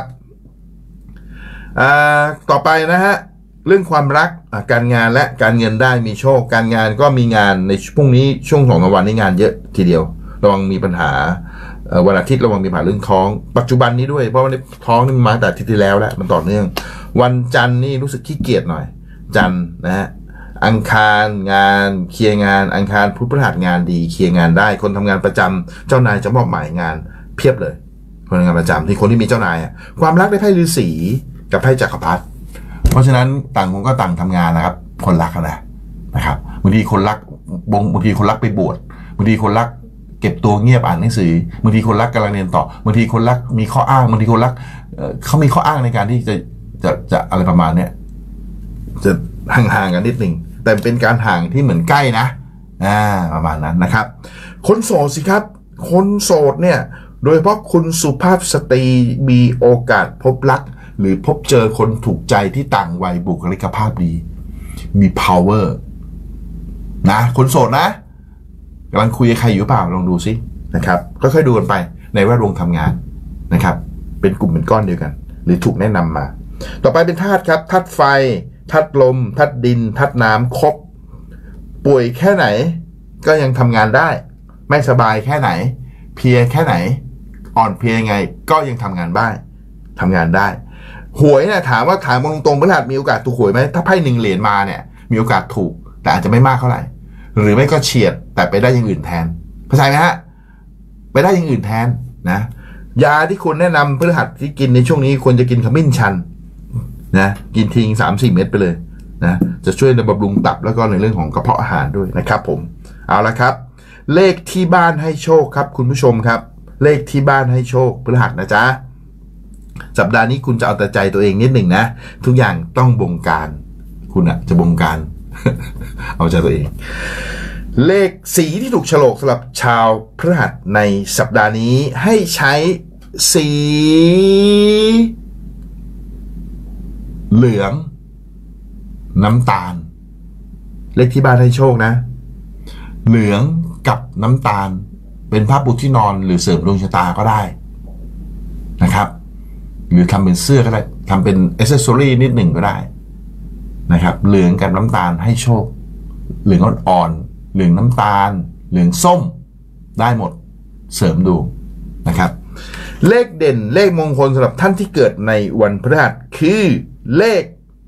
ต่อไปนะฮะเรื่องความรักการงานและการเงินได้มีโชคการงานก็มีงานในพรุ่งนี้ช่วงสองสามวันนี้งานเยอะทีเดียวระวังมีปัญหาวันอาทิตย์ระวังมีปัญหาเรื่องท้องปัจจุบันนี้ด้วยเพราะว่าท้องนี่มาแต่อาทิตย์ที่แล้วแล้วมันต่อเนื่องวันจันทร์นี่รู้สึกขี้เกียจหน่อยจันทร์นะฮะอังคารงานเคลียร์งานอังคารพุธพฤหัสงานดีเคลียร์งานได้คนทำงานประจำเจ้านายจะมอบหมายงานเพียบเลยคนทำงานประจำที่คนที่มีเจ้านายอ่ะความรักได้ไพ่ฤาษีกับไพ่จักรพรรดิเพราะฉะนั้นต่างคนก็ต่างทำงานนะครับคนรักนะนะครับบางทีคนรักบางทีคนรักไปบวชบางทีคนรักเก็บตัวเงียบอ่านหนังสือบางทีคนรักกำลังเรียนต่อบางทีคนรักมีข้ออ้างบางทีคนรักเขามีข้ออ้างในการที่จะจะจะอะไรประมาณเนี้ยจะห่างๆกันนิดหนึ่งแต่เป็นการห่างที่เหมือนใกล้นะอ่าประมาณนั้นนะครับคนโสดสิครับคนโสดเนี่ยโดยเฉพาะคุณสุภาพสตรีมีโอกาสพบรักหรือพบเจอคนถูกใจที่ต่างวัยบุคลิกภาพดีมี power นะคนโสดนะกำลังคุยกับใครอยู่เปล่าลองดูซินะครับค่อยๆดูกันไปในแวดวงทำงานนะครับเป็นกลุ่มเป็นก้อนเดียวกันหรือถูกแนะนำมาต่อไปเป็นธาตุครับธาตุไฟธาตุลมธาตุดินธาตุน้ำครบป่วยแค่ไหนก็ยังทำงานได้ไม่สบายแค่ไหนเพลียแค่ไหนอ่อนเพลียยังไงก็ยังทำงานได้ทำงานได้หวยเนี่ยถามว่าถามตรงๆพฤหัสมีโอกาสถูกหวยไหมถ้าไพ่หนึ่งเหรียญมาเนี่ยมีโอกาสถูกแต่อาจจะไม่มากเท่าไหร่หรือไม่ก็เฉียดแต่ไปได้อย่างอื่นแทนเข้าใจไหมฮะไปได้อย่างอื่นแทนนะยาที่คุณแนะนำพฤหัสที่กินในช่วงนี้ควรจะกินขมิ้นชันนะกินทิ้ง สามสี่ เม็ดไปเลยนะจะช่วยในบำรุงตับแล้วก็ในเรื่องของกระเพาะอาหารด้วยนะครับผมเอาละครับเลขที่บ้านให้โชคครับคุณผู้ชมครับเลขที่บ้านให้โชคพฤหัสนะจ๊ะสัปดาห์นี้คุณจะเอาแต่ใจตัวเองนิดหนึ่งนะทุกอย่างต้องบงการคุณอะจะบงการ เอาใจตัวเองเลขสีที่ถูกโฉลกสำหรับชาวพฤหัสในสัปดาห์นี้ให้ใช้สีเหลืองน้ำตาลเลขที่บ้านให้โชคนะเหลืองกับน้ำตาลเป็นผ้าปูที่นอนหรือเสริมดวงชะตาก็ได้นะครับหรือทำเป็นเสื้อก็ได้ทำเป็นแอคเซสซอรี่นิดหนึ่งก็ได้นะครับเหลืองกับน้ำตาลให้โชคเหลืองอ่อนๆเหลืองน้ำตาลเหลืองส้มได้หมดเสริมดวงนะครับเลขเด่นเลขมงคลสำหรับท่านที่เกิดในวันพฤหัสคือเลข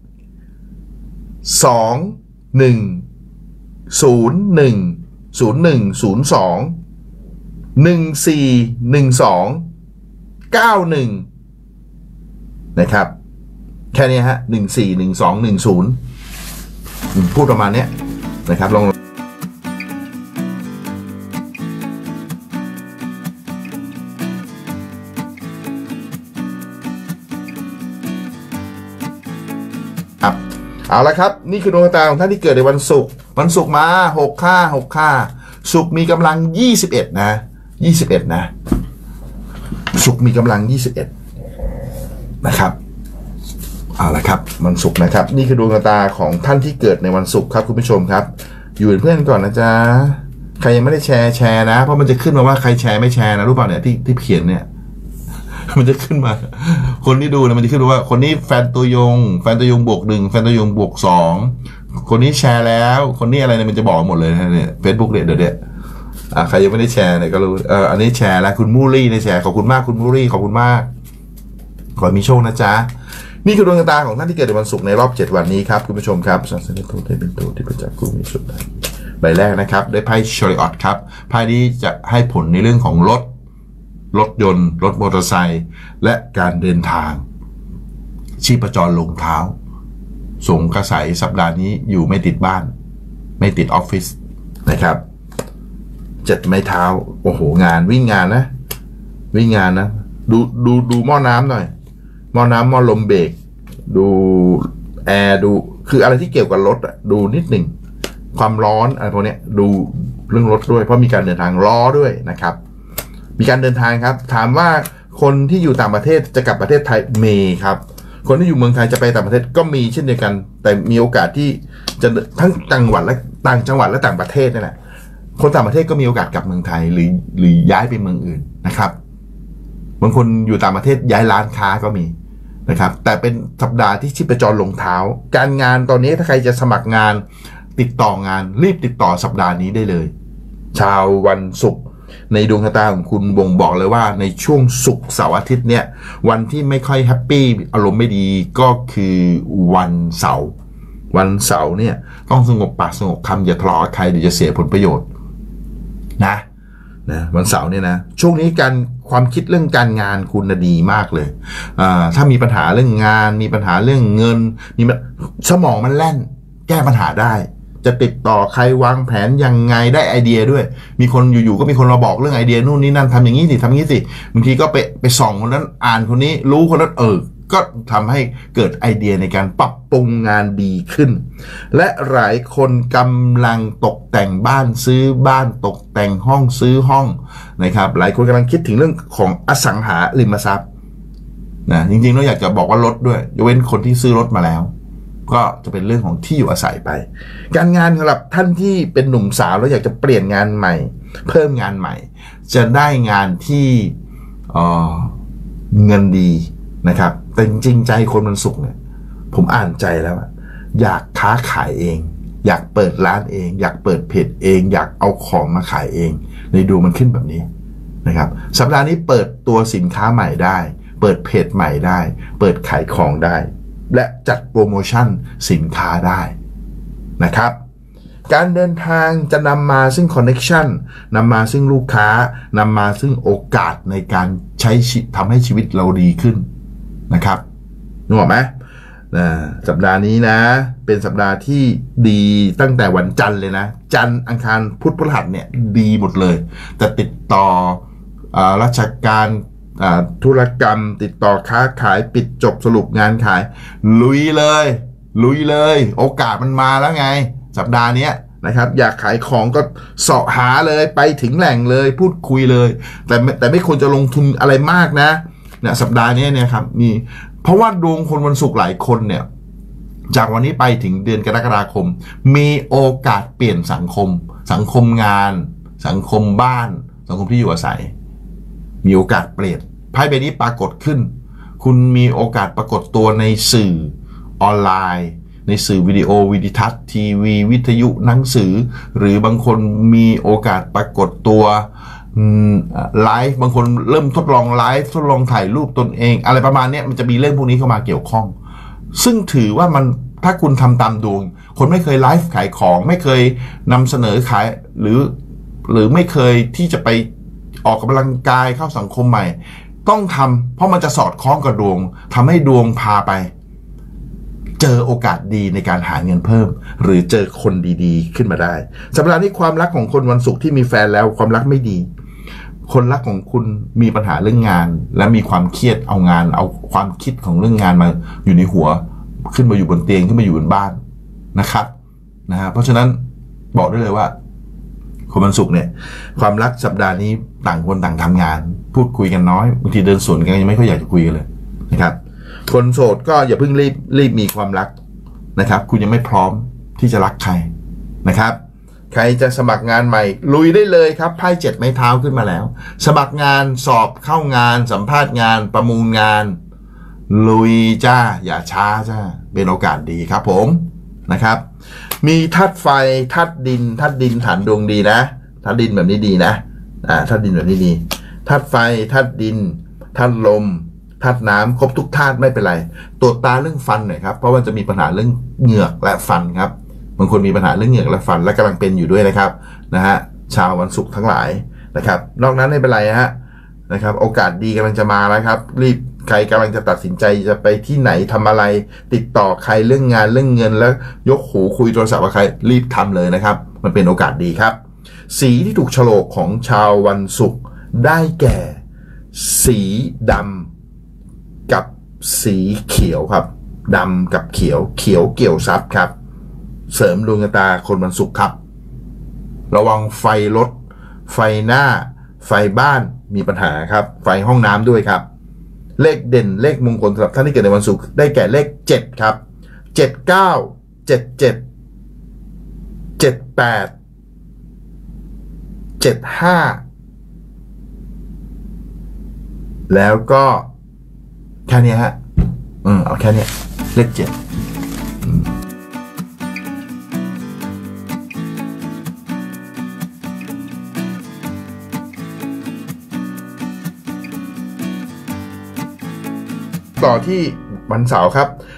สองหนึ่งศูนย์หนึ่งศูนย์หนึ่งศูนย์สองหนึ่งสี่หนึ่งสองเก้าหนึ่งนะครับแค่นี้ฮะหนึ่งสี่หนึ่งสองหนึ่งศูนย์พูดประมาณนี้นะครับลองเอาละครับนี่คือดวงชะตาของท่านที่เกิดในวันศุกร์วันศุกร์มาหกค่าหกค่าศุกร์มีกำลังยี่สิบเอ็ดนะยี่สิบเอ็ดนะศุกร์มีกำลังยี่สิบเอ็ดนะครับเอาละครับวันศุกร์นะครับนี่คือดวงชะตาของท่านที่เกิดในวันศุกร์ครับคุณผู้ชมครับอยู่เป็นเพื่อนก่อนนะจ๊ะใครยังไม่ได้แชร์แชร์นะเพราะมันจะขึ้นมาว่าใครแชร์ไม่แชร์นะรู้ป่ะเนี่ยที่ที่เขียนเนี่ยมันจะขึ้นมาคนที่ดูนะมันจะขึ้นมาว่าคนนี้แฟนตัวยงแฟนตัวยงบวกหนึ่งแฟนตัวยงบวกสองคนนี้แชร์แล้วคนนี้อะไรเนี่ยมันจะบอกหมดเลยนะเนี่ยเฟซบุ๊กเนี่ยเดี๋ยวเดี๋ยวอ่าใครยังไม่ได้แชร์เนี่ยก็รู้เอออันนี้แชร์แล้วคุณมูรี่ได้แชร์ขอบคุณมากคุณมูรี่ขอบคุณมากขอมีโชคนะจ๊ะนี่คือดวงชะตาของท่านที่เกิดในวันศุกร์ในรอบเจ็ดวันนี้ครับคุณผู้ชมครับสังเกตตัวได้เป็นตัวที่ประจักษ์กูมีสุดท้ายใบแรกนะครับได้ไพ่ชอริออตครับไพ่นี้จะให้ผลในเรื่องของรถรถยนต์รถมอเตอร์ไซค์และการเดินทางชีพจรลงเท้าส่งกระแสสัปดาห์นี้อยู่ไม่ติดบ้านไม่ติดออฟฟิศนะครับเจ็ดไม้เท้าโอ้โหงานวิ่งงานนะวิ่งงานนะดูดูดูหม้อน้ำหน่อยหม้อน้ำหม้อลมเบรกดูแอร์ดูคืออะไรที่เกี่ยวกับรถอะดูนิดหนึ่งความร้อนอะไรพวกนี้ดูเรื่องรถด้วยเพราะมีการเดินทางล้อด้วยนะครับมีการเดินทางครับถามว่าคนที่อยู่ต่างประเทศจะกลับประเทศไทยมีครับคนที่อยู่เมืองไทยจะไปต่างประเทศก็มีเช่นเดียวกันแต่มีโอกาสที่จะทั้งจังหวัดและต่างจังหวัดและต่างประเทศนี่แหละคนต่างประเทศก็มีโอกาสกลับเมืองไทยหรือหรือย้ายไปเมืองอื่นนะครับบางคนอยู่ต่างประเทศย้ายร้านค้าก็มีนะครับแต่เป็นสัปดาห์ที่ชีพจรลงเท้าการงานตอนนี้ถ้าใครจะสมัครงานติดต่องานรีบติดต่อสัปดาห์นี้ได้เลยชาววันศุกร์ในดวงชะตาของคุณบ่งบอกเลยว่าในช่วงศุกร์เสาร์อาทิตย์เนี่ยวันที่ไม่ค่อยแฮปปี้อารมณ์ไม่ดีก็คือวันเสาร์วันเสาร์เนี่ยต้องสงบปากสงบคำอย่าทะเลาะกับใครเดี๋ยวจะเสียผลประโยชน์นะนะวันเสาร์เนี่ยนะช่วงนี้การความคิดเรื่องการงานคุณนะดีมากเลยอ่าถ้ามีปัญหาเรื่องงานมีปัญหาเรื่องเงินมีสมองมันแล่นแก้ปัญหาได้จะติดต่อใครวางแผนยังไงได้ไอเดียด้วยมีคนอยู่ๆก็มีคนมาบอกเรื่องไอเดียนู่นนี่นั่นทำอย่างนี้สิทำอย่างนี้สิบางทีก็ไปไปส่องคนนั้นอ่านคนนี้รู้คนนั้นเออก็ทำให้เกิดไอเดียในการปรับปรุงงานดีขึ้นและหลายคนกำลังตกแต่งบ้านซื้อบ้านตกแต่งห้องซื้อห้องนะครับหลายคนกำลังคิดถึงเรื่องของอสังหาริมทรัพย์นะจริงๆเราอยากจะบอกว่ารถด้วยยกเว้นคนที่ซื้อรถมาแล้วก็จะเป็นเรื่องของที่อยู่อาศัยไปการงานสำหรับท่านที่เป็นหนุ่มสาวแล้วอยากจะเปลี่ยนงานใหม่เพิ่มงานใหม่จะได้งานที่เอ่อเงินดีนะครับแต่จริงๆใจคนมันสุขเนี่ยผมอ่านใจแล้วอยากค้าขายเองอยากเปิดร้านเองอยากเปิดเพจเองอยากเอาของมาขายเองในดูมันขึ้นแบบนี้นะครับสัปดาห์นี้เปิดตัวสินค้าใหม่ได้เปิดเพจใหม่ได้เปิดขายของได้และจัดโปรโมชั่นสินค้าได้นะครับการเดินทางจะนำมาซึ่งคอนเน็กชันนำมาซึ่งลูกค้านำมาซึ่งโอกาสในการใช้ทำให้ชีวิตเราดีขึ้นนะครับนึกออกไหมสัปดาห์นี้นะเป็นสัปดาห์ที่ดีตั้งแต่วันจันทร์เลยนะจันทร์อังคารพุธพฤหัสเนี่ยดีหมดเลยแต่ติดต่อราชการธุรกรรมติดต่อค้าขายปิดจบสรุปงานขายลุยเลยลุยเลยโอกาสมันมาแล้วไงสัปดาห์นี้นะครับอยากขายของก็เสาะหาเลยไปถึงแหล่งเลยพูดคุยเลยแต่แต่ไม่ควรจะลงทุนอะไรมากนะเนี่ยสัปดาห์นี้เนี่ยครับมีเพราะว่าดวงคนวันศุกร์หลายคนเนี่ยจากวันนี้ไปถึงเดือนกรกฎาคมมีโอกาสเปลี่ยนสังคมสังคมงานสังคมบ้านสังคมที่อยู่อาศัยมีโอกาสเปลี่ยนไพ่ใบนี้ปรากฏขึ้นคุณมีโอกาสปรากฏตัวในสื่อออนไลน์ในสื่อวิดีโอวิดีทัศน์ทีวีวิทยุหนังสือหรือบางคนมีโอกาสปรากฏตัวไลฟ์บางคนเริ่มทดลองไลฟ์ทดลองถ่ายรูปตนเองอะไรประมาณนี้มันจะมีเรื่องพวกนี้เข้ามาเกี่ยวข้องซึ่งถือว่ามันถ้าคุณทำตามดวงคนไม่เคยไลฟ์ขายของไม่เคยนำเสนอขายหรือหรือไม่เคยที่จะไปออกกำลังกายเข้าสังคมใหม่ต้องทำเพราะมันจะสอดคล้องกับดวงทำให้ดวงพาไปเจอโอกาสดีในการหาเงินเพิ่มหรือเจอคนดีๆขึ้นมาได้สัปดาห์นี้ความรักของคนวันศุกร์ที่มีแฟนแล้วความรักไม่ดีคนรักของคุณมีปัญหาเรื่องงานและมีความเครียดเอางานเอาความคิดของเรื่องงานมาอยู่ในหัวขึ้นมาอยู่บนเตียงขึ้นมาอยู่บนบ้านนะครับนะฮะเพราะฉะนั้นบอกได้เลยว่าคนวันศุกร์เนี่ยความรักสัปดาห์นี้ต่างคนต่างทำงานพูดคุยกันน้อยบางทีเดินสวนกันยังไม่ค่อยอยากจะคุยกันเลยนะครับคนโสดก็อย่าเพิ่งรีบรีบมีความรักนะครับคุณยังไม่พร้อมที่จะรักใครนะครับใครจะสมัครงานใหม่ลุยได้เลยครับไพ่เจ็ดไม้เท้าขึ้นมาแล้วสมัครงานสอบเข้างานสัมภาษณ์งานประมูลงานลุยจ้าอย่าช้าจ้าเป็นโอกาสดีครับผมนะครับมีธาตุไฟธาตุดินธาตุดินฐานดวงดีนะธาตุดินแบบนี้ดีนะอ่าธาตุดินแบบนี้ดีธาตุไฟธาตุดินธาตุลมธาตุน้ำครบทุกธาตุไม่เป็นไรตรวจตาเรื่องฟันหน่อยครับเพราะว่าจะมีปัญหาเรื่องเหงือกและฟันครับบางคนมีปัญหาเรื่องเหงือกและฟันและกำลังเป็นอยู่ด้วยนะครับนะฮะชาววันศุกร์ทั้งหลายนะครับนอกนั้นไม่เป็นไรฮะนะครับโอกาสดีกำลังจะมาแล้วครับรีบใครกำลังจะตัดสินใจจะไปที่ไหนทำอะไรติดต่อใครเรื่องงานเรื่องเงินแล้วยกหูคุยโทรศัพท์กับใครรีบทำเลยนะครับมันเป็นโอกาสดีครับสีที่ถูกโฉลกของชาววันศุกร์ได้แก่สีดำกับสีเขียวครับดำกับเขียวเขียวเกี่ยวทรัพย์ครับเสริมดวงชะตาคนวันศุกร์ครับระวังไฟรถไฟหน้าไฟบ้านมีปัญหาครับไฟห้องน้ำด้วยครับเลขเด่นเลขมงคลสำหรับท่านที่เกิดในวันศุกร์ได้แก่เลขเจ็ดครับเจ็ด เก้า เจ็ด เจ็ด เจ็ด แปด เจ็ด ห้าแล้วก็แค่นี้ฮะอืมเอาแค่นี้เลขเจ็ดต่อที่วันเสาร์ครับ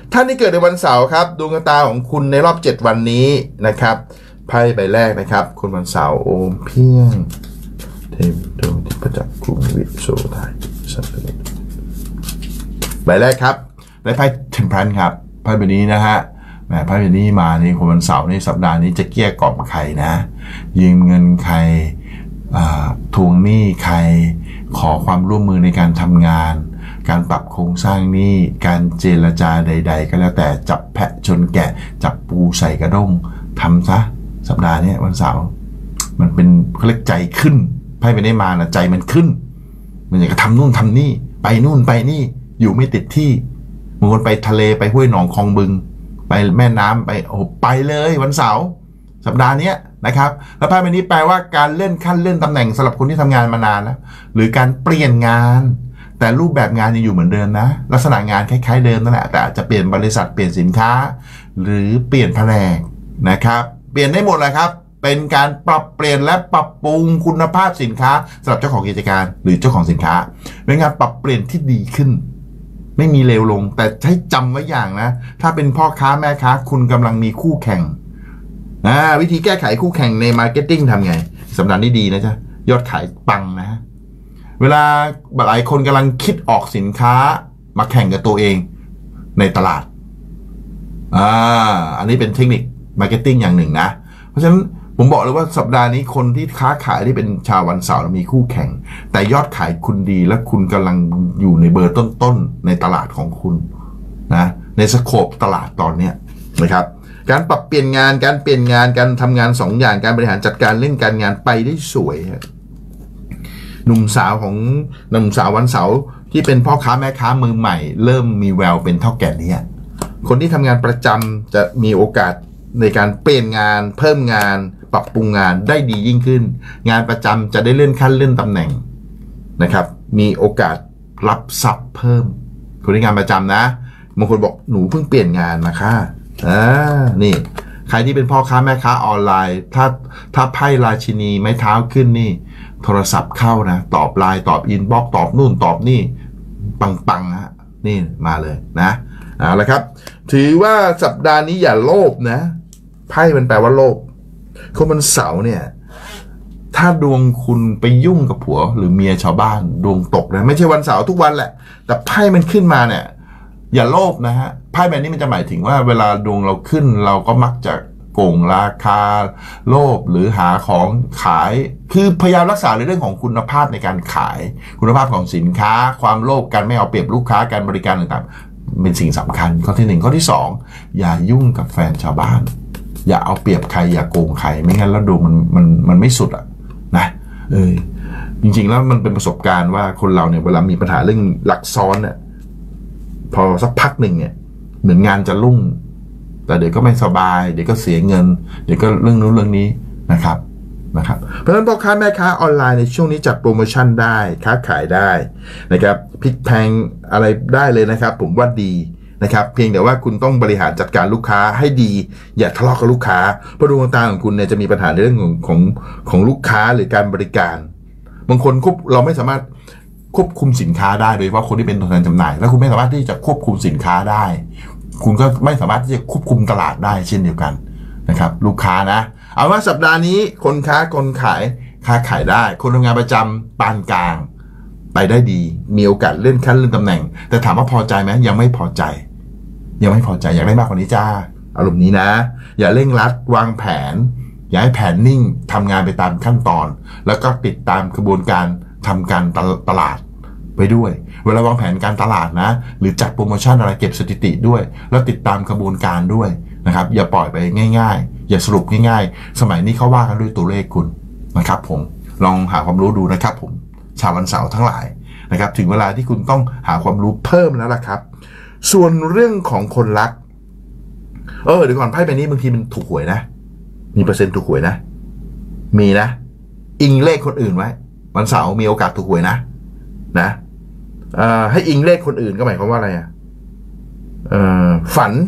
ท่านที่เกิดในวันเสาร์ครับดวงชะตาของคุณในรอบเจ็ดวันนี้นะครับไพ่ใบแรกนะครับคุณวันเสาร์โอมเพียงเทพดวงที่ประจักษ์กรุงวิโสไทยสัตว์ใบแรกครับได้ไพ่เทมเพลนครับไพ่ใบนี้นะฮะแหมไพ่ใบนี้มาในคนวันเสาร์ในสัปดาห์นี้จะเกลี้ยกล่อมใครนะยืมเงินใครทวงหนี้ใครขอความร่วมมือในการทำงานการปรับโครงสร้างหนี้การเจรจาใดๆก็แล้วแต่จับแพะชนแกะจับปูใส่กระด้งทำซะสัปดาห์นี้วันเสาร์มันเป็นเขาเรียกใจขึ้นไพ่ไปได้มานะใจมันขึ้นมันอยากจะทำนู่นทำนี่ไปนู่นไปนี่อยู่ไม่ติดที่บางคนไปทะเลไปห้วยหนองคลองบึงไปแม่น้ำไปโอ้ไปเลยวันเสาร์สัปดาห์นี้นะครับแล้วไพ่ใบนี้แปลว่าการเลื่อนขั้นเลื่อนตำแหน่งสำหรับคนที่ทำงานมานานแล้วหรือการเปลี่ยนงานแต่รูปแบบงานยังอยู่เหมือนเดิมนะลักษณะงานคล้ายๆเดิมนั่นแหละแต่อาจจะเปลี่ยนบริษัทเปลี่ยนสินค้าหรือเปลี่ยนแผนกนะครับเปลี่ยนได้หมดเลยครับเป็นการปรับเปลี่ยนและปรับปรุงคุณภาพสินค้าสำหรับเจ้าของกิจการหรือเจ้าของสินค้าเป็นการปรับเปลี่ยนที่ดีขึ้นไม่มีเลวลงแต่ให้จำไว้อย่างนะถ้าเป็นพ่อค้าแม่ค้าคุณกำลังมีคู่แข่งอ่าวิธีแก้ไขคู่แข่งในมาร์เก็ตติ้งทำไงสัปดาห์นี้ดีนะจ๊ะยอดขายปังนะเวลาหลายคนกำลังคิดออกสินค้ามาแข่งกับตัวเองในตลาดอ่าอันนี้เป็นเทคนิคมาร์เก็ตติ้งอย่างหนึ่งนะเพราะฉะนั้นผมบอกเลยว่าสัปดาห์นี้คนที่ค้าขายที่เป็นชาววันเสาร์มีคู่แข่งแต่ยอดขายคุณดีและคุณกำลังอยู่ในเบอร์ต้นๆในตลาดของคุณนะในสโคปตลาดตอนนี้นะครับการปรับเปลี่ยนงานการเปลี่ยนงานการทำงานสองอย่างการบริหารจัดการเล่นการงานไปได้สวยหนุ่มสาวของหนุ่มสาววันเสาร์ที่เป็นพ่อค้าแม่ค้ามือใหม่เริ่มมีแววเป็นเท่าแก่นี้คนที่ทำงานประจำจะมีโอกาสในการเปลี่ยนงานเพิ่มงานปรับปรุงงานได้ดียิ่งขึ้นงานประจำจะได้เลื่อนขั้นเลื่อนตำแหน่งนะครับมีโอกาสรับทรัพย์เพิ่มคนที่งานประจำนะบางคนบอกหนูเพิ่งเปลี่ยนงานมาค่ะอ่านี่ใครที่เป็นพ่อค้าแม่ค้าออนไลน์ถ้าถ้าไพ่ราชินีไม้เท้าขึ้นนี่โทรศัพท์เข้านะตอบไลน์ตอบอินบ็อกซ์ตอบนู่นตอบนี่ปังๆฮะนี่มาเลยนะเอาละครับถือว่าสัปดาห์นี้อย่าโลภนะไพ่มันแปลว่าโลภคนวันเสาร์เนี่ยถ้าดวงคุณไปยุ่งกับผัวหรือเมียชาวบ้านดวงตกนะไม่ใช่วันเสาร์ทุกวันแหละแต่ไพ่มันขึ้นมาเนี่ยอย่าโลภนะฮะไพ่แบบนี้มันจะหมายถึงว่าเวลาดวงเราขึ้นเราก็มักจะโกงราคาโลภหรือหาของขายคือพยายามรักษาในเรื่องของคุณภาพในการขายคุณภาพของสินค้าความโลภการไม่เอาเปรียบลูกค้าการบริการต่างๆเป็นสิ่งสำคัญข้อที่หนึ่งข้อที่สองอย่ายุ่งกับแฟนชาวบ้านอย่าเอาเปรียบใครอย่าโกงใครไม่งั้นแล้วดูมันมันมันไม่สุดอ่ะนะเออจริงๆแล้วมันเป็นประสบการณ์ว่าคนเราเนี่ยเวลามีปัญหาเรื่องหลักซ้อนเนี่ยพอสักพักหนึ่งเนี่ยเหมือนงานจะรุ่งแต่เดี๋ยวก็ไม่สบายเดี๋ยวก็เสียเงินเดี๋ยวก็เรื่องนู้นเรื่องนี้นะครับนะครับเพราะฉะนั้นพ่อค้าแม่ค้าออนไลน์ในช่วงนี้จัดโปรโมชั่นได้ค้าขายได้นะครับพลิกแพงอะไรได้เลยนะครับผมว่าดีนะครับเพียงแต่ว่าคุณต้องบริหารจัดการลูกค้าให้ดีอย่าทะเลาะกับลูกค้าเพราะดวงตาของคุณเนี่ยจะมีปัญหาในเรื่องของของของลูกค้าหรือการบริการบางคนควบเราไม่สามารถควบคุมสินค้าได้โดยเฉพาะคนที่เป็นตัวแทนจำหน่ายแล้วคุณไม่สามารถที่จะควบคุมสินค้าได้คุณก็ไม่สามารถที่จะควบคุมตลาดได้เช่นเดียวกันนะครับลูกค้านะเอาว่าสัปดาห์นี้คนค้าคนขายค้าขายได้คนทำงานประจำปานกลางไปได้ดีมีโอกาสเลื่อนขั้นเลื่อนตำแหน่งแต่ถามว่าพอใจไหมยังไม่พอใจยังไม่พอใจอยากได้มากกว่านี้จ้าอารมณ์นี้นะอย่าเร่งรัดวางแผนอย่าให้แผนนิ่งทำงานไปตามขั้นตอนแล้วก็ติดตามกระบวนการทำการตลาดไปด้วยเวลาวางแผนการตลาดนะหรือจัดโปรโมชั่นอะไรเก็บสถิติด้วยแล้วติดตามกระบวนการด้วยนะครับอย่าปล่อยไปง่ายๆอย่าสรุปง่ายๆสมัยนี้เขาว่ากันด้วยตัวเลขคุณนะครับผมลองหาความรู้ดูนะครับผมชาววันเสาร์ทั้งหลายนะครับถึงเวลาที่คุณต้องหาความรู้เพิ่มแล้วล่ะครับส่วนเรื่องของคนรักเออเดี๋ยวก่อนไพ่ใบนี้บางทีมันถูกหวยนะมีเปอร์เซ็นต์ถูกหวยนะมีนะอิงเลขคนอื่นไว้วันเสาร์มีโอกาสถูกหวยนะนะเอ่อให้อิงเลขคนอื่นก็หมายความว่าอะไรอ่ะเอ่อฝัน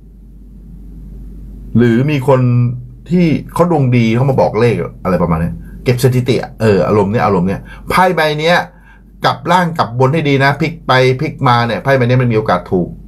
หรือมีคนที่เขาดวงดีเขามาบอกเลขอะไรประมาณนี้เก็บสถิติเอออารมณ์เนี้ยอารมณ์เนี้ยไพ่ใบเนี้ยกลับล่างกลับบนให้ดีนะพลิกไปพลิกมาเนี่ยไพ่ใบนี้มันมีโอกาสถูกนะ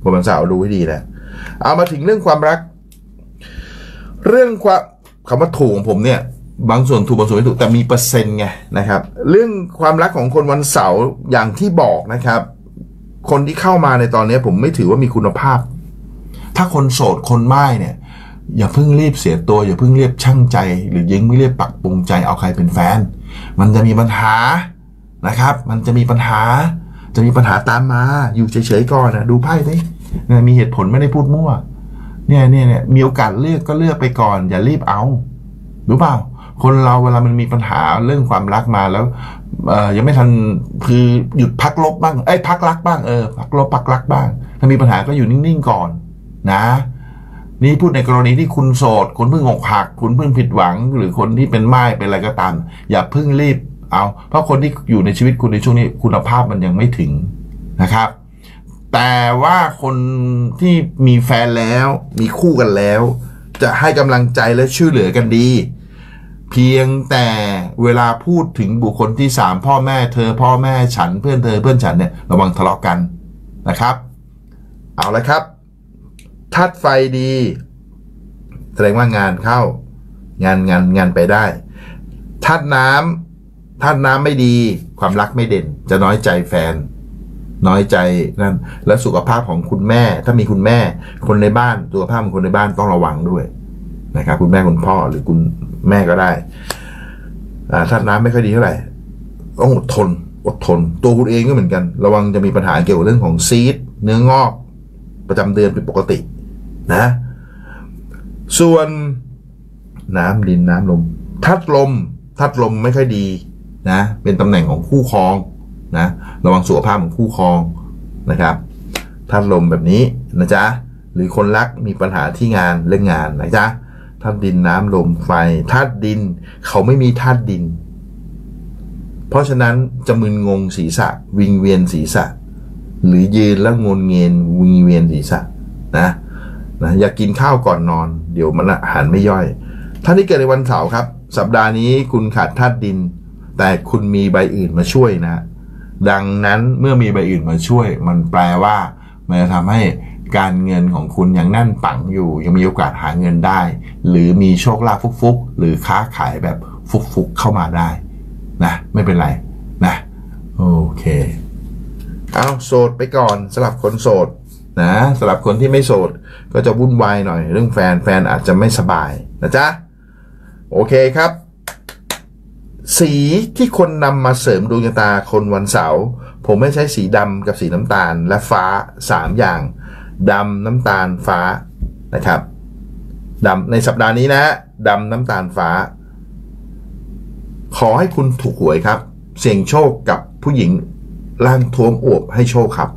คนวันเสาร์ดูให้ดีแล้วเอามาถึงเรื่องความรักเรื่องความคำว่าถูกของผมเนี่ยบางส่วนถูกบางส่วนไม่ถูกแต่มีเปอร์เซ็นต์ไงนะครับเรื่องความรักของคนวันเสาร์อย่างที่บอกนะครับคนที่เข้ามาในตอนนี้ผมไม่ถือว่ามีคุณภาพถ้าคนโสดคนม่ายเนี่ยอย่าเพิ่งรีบเสียตัวอย่าเพิ่งรีบชั่งใจหรือยังไม่รีบปักปรุงใจเอาใครเป็นแฟนมันจะมีปัญหานะครับมันจะมีปัญหาจะมีปัญหาตามมาอยู่เฉยๆก่อนนะดูไพ่ดิมีเหตุผลไม่ได้พูดมั่วเนี่ยเนี่ยเนี่ยมีโอกาสเลือกก็เลือกไปก่อนอย่ารีบเอารู้เปล่าคนเราเวลามันมีปัญหาเรื่องความรักมาแล้วเอ่อยังไม่ทันคือหยุดพักลบบ้างเอ้ยพักรักบ้างเออพักลบพักรักบ้างถ้ามีปัญหาก็อยู่นิ่งๆก่อนนะนี่พูดในกรณีที่คุณโสดคุณเพิ่งอกหักคุณเพิ่งผิดหวังหรือคนที่เป็นม่ายเป็นอะไรก็ตามอย่าเพิ่งรีบเอาเพราะคนที่อยู่ในชีวิตคุณในช่วงนี้คุณภาพมันยังไม่ถึงนะครับแต่ว่าคนที่มีแฟนแล้วมีคู่กันแล้วจะให้กำลังใจและช่วยเหลือกันดีเพียงแต่เวลาพูดถึงบุคคลที่สามพ่อแม่เธอพ่อแม่ฉันเพื่อนเธอเพื่อนฉันเนี่ยระวังทะเลาะกันนะครับเอาละครับธาตุไฟดีแสดงว่างานเข้างานงานงานไปได้ธาตุน้ำธาตุน้ำไม่ดีความรักไม่เด่นจะน้อยใจแฟนน้อยใจนั่นและสุขภาพของคุณแม่ถ้ามีคุณแม่คนในบ้านสุขภาพของคนในบ้านต้องระวังด้วยนะครับคุณแม่คุณพ่อหรือคุณแม่ก็ได้ธาตุน้ำไม่ค่อยดีเท่าไหร่ต้องอดทนอดทนตัวคุณเองก็เหมือนกันระวังจะมีปัญหาเกี่ยวกับเรื่องของซีสเนื้องอกประจำเดือนเป็นปกตินะส่วนน้ำดินน้ำลมธาตุลมธาตุลมไม่ค่อยดีนะเป็นตำแหน่งของคู่ครองนะระวังสุขภาพของคู่ครองนะครับธาตุลมแบบนี้นะจ๊ะหรือคนรักมีปัญหาที่งานเรื่องงานนะจ๊ะธาตุดินน้ำลมไฟธาตุดินเขาไม่มีธาตุดินเพราะฉะนั้นจะมึนงงศีรษะวิงเวียนศีรษะหรือยืนแล้วงนเงียนวิงเวียนศีรษะนะนะอย่ากินข้าวก่อนนอนเดี๋ยวมันอาหารไม่ย่อยท่านที่เกิดในวันเสาร์ครับสัปดาห์นี้คุณขาดธาตุดินแต่คุณมีใบอื่นมาช่วยนะดังนั้นเมื่อมีใบอื่นมาช่วยมันแปลว่ามันจะทำให้การเงินของคุณยังแน่นปังอยู่ยังมีโอกาสหาเงินได้หรือมีโชคลาภฟุกๆหรือค้าขายแบบฟุกๆเข้ามาได้นะไม่เป็นไรนะโอเคเอาโสดไปก่อนสำหรับคนโสดนะสำหรับคนที่ไม่โสดก็จะวุ่นวายหน่อยเรื่องแฟนแฟนอาจจะไม่สบายนะจ๊ะโอเคครับสีที่คนนำมาเสริมดวงชะตาคนวันเสาร์ผมไม่ใช้สีดำกับสีน้ำตาลและฟ้าสามอย่างดำน้ำตาลฟ้านะครับดำในสัปดาห์นี้นะดำน้ำตาลฟ้าขอให้คุณถูกหวยครับเสี่ยงโชคกับผู้หญิงร่างท้วมอวบให้โชคครับ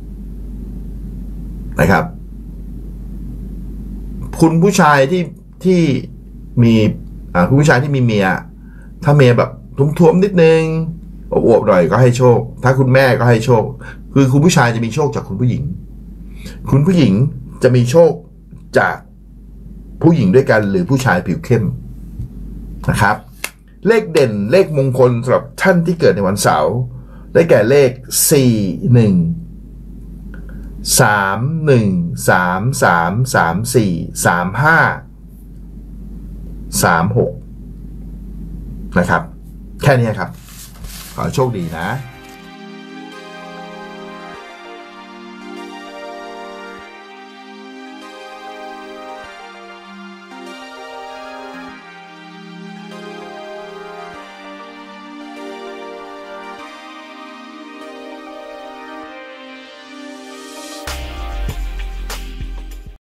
นะครับคุณผู้ชายที่ที่มีอ่าคุณผู้ชายที่มีเมียถ้าเมียแบบท้วมๆนิดนึงอวบๆหน่อยก็ให้โชคถ้าคุณแม่ก็ให้โชคคือคุณผู้ชายจะมีโชคจากคุณผู้หญิงคุณผู้หญิงจะมีโชคจากผู้หญิงด้วยกันหรือผู้ชายผิวเข้มนะครับเลขเด่นเลขมงคลสำหรับท่านที่เกิดในวันเสาร์ได้แก่เลขสี่ หนึ่ง สาม หนึ่ง สาม สาม สาม สี่ สาม ห้า สาม หกนะครับแค่นี้ครับขอโชคดีนะ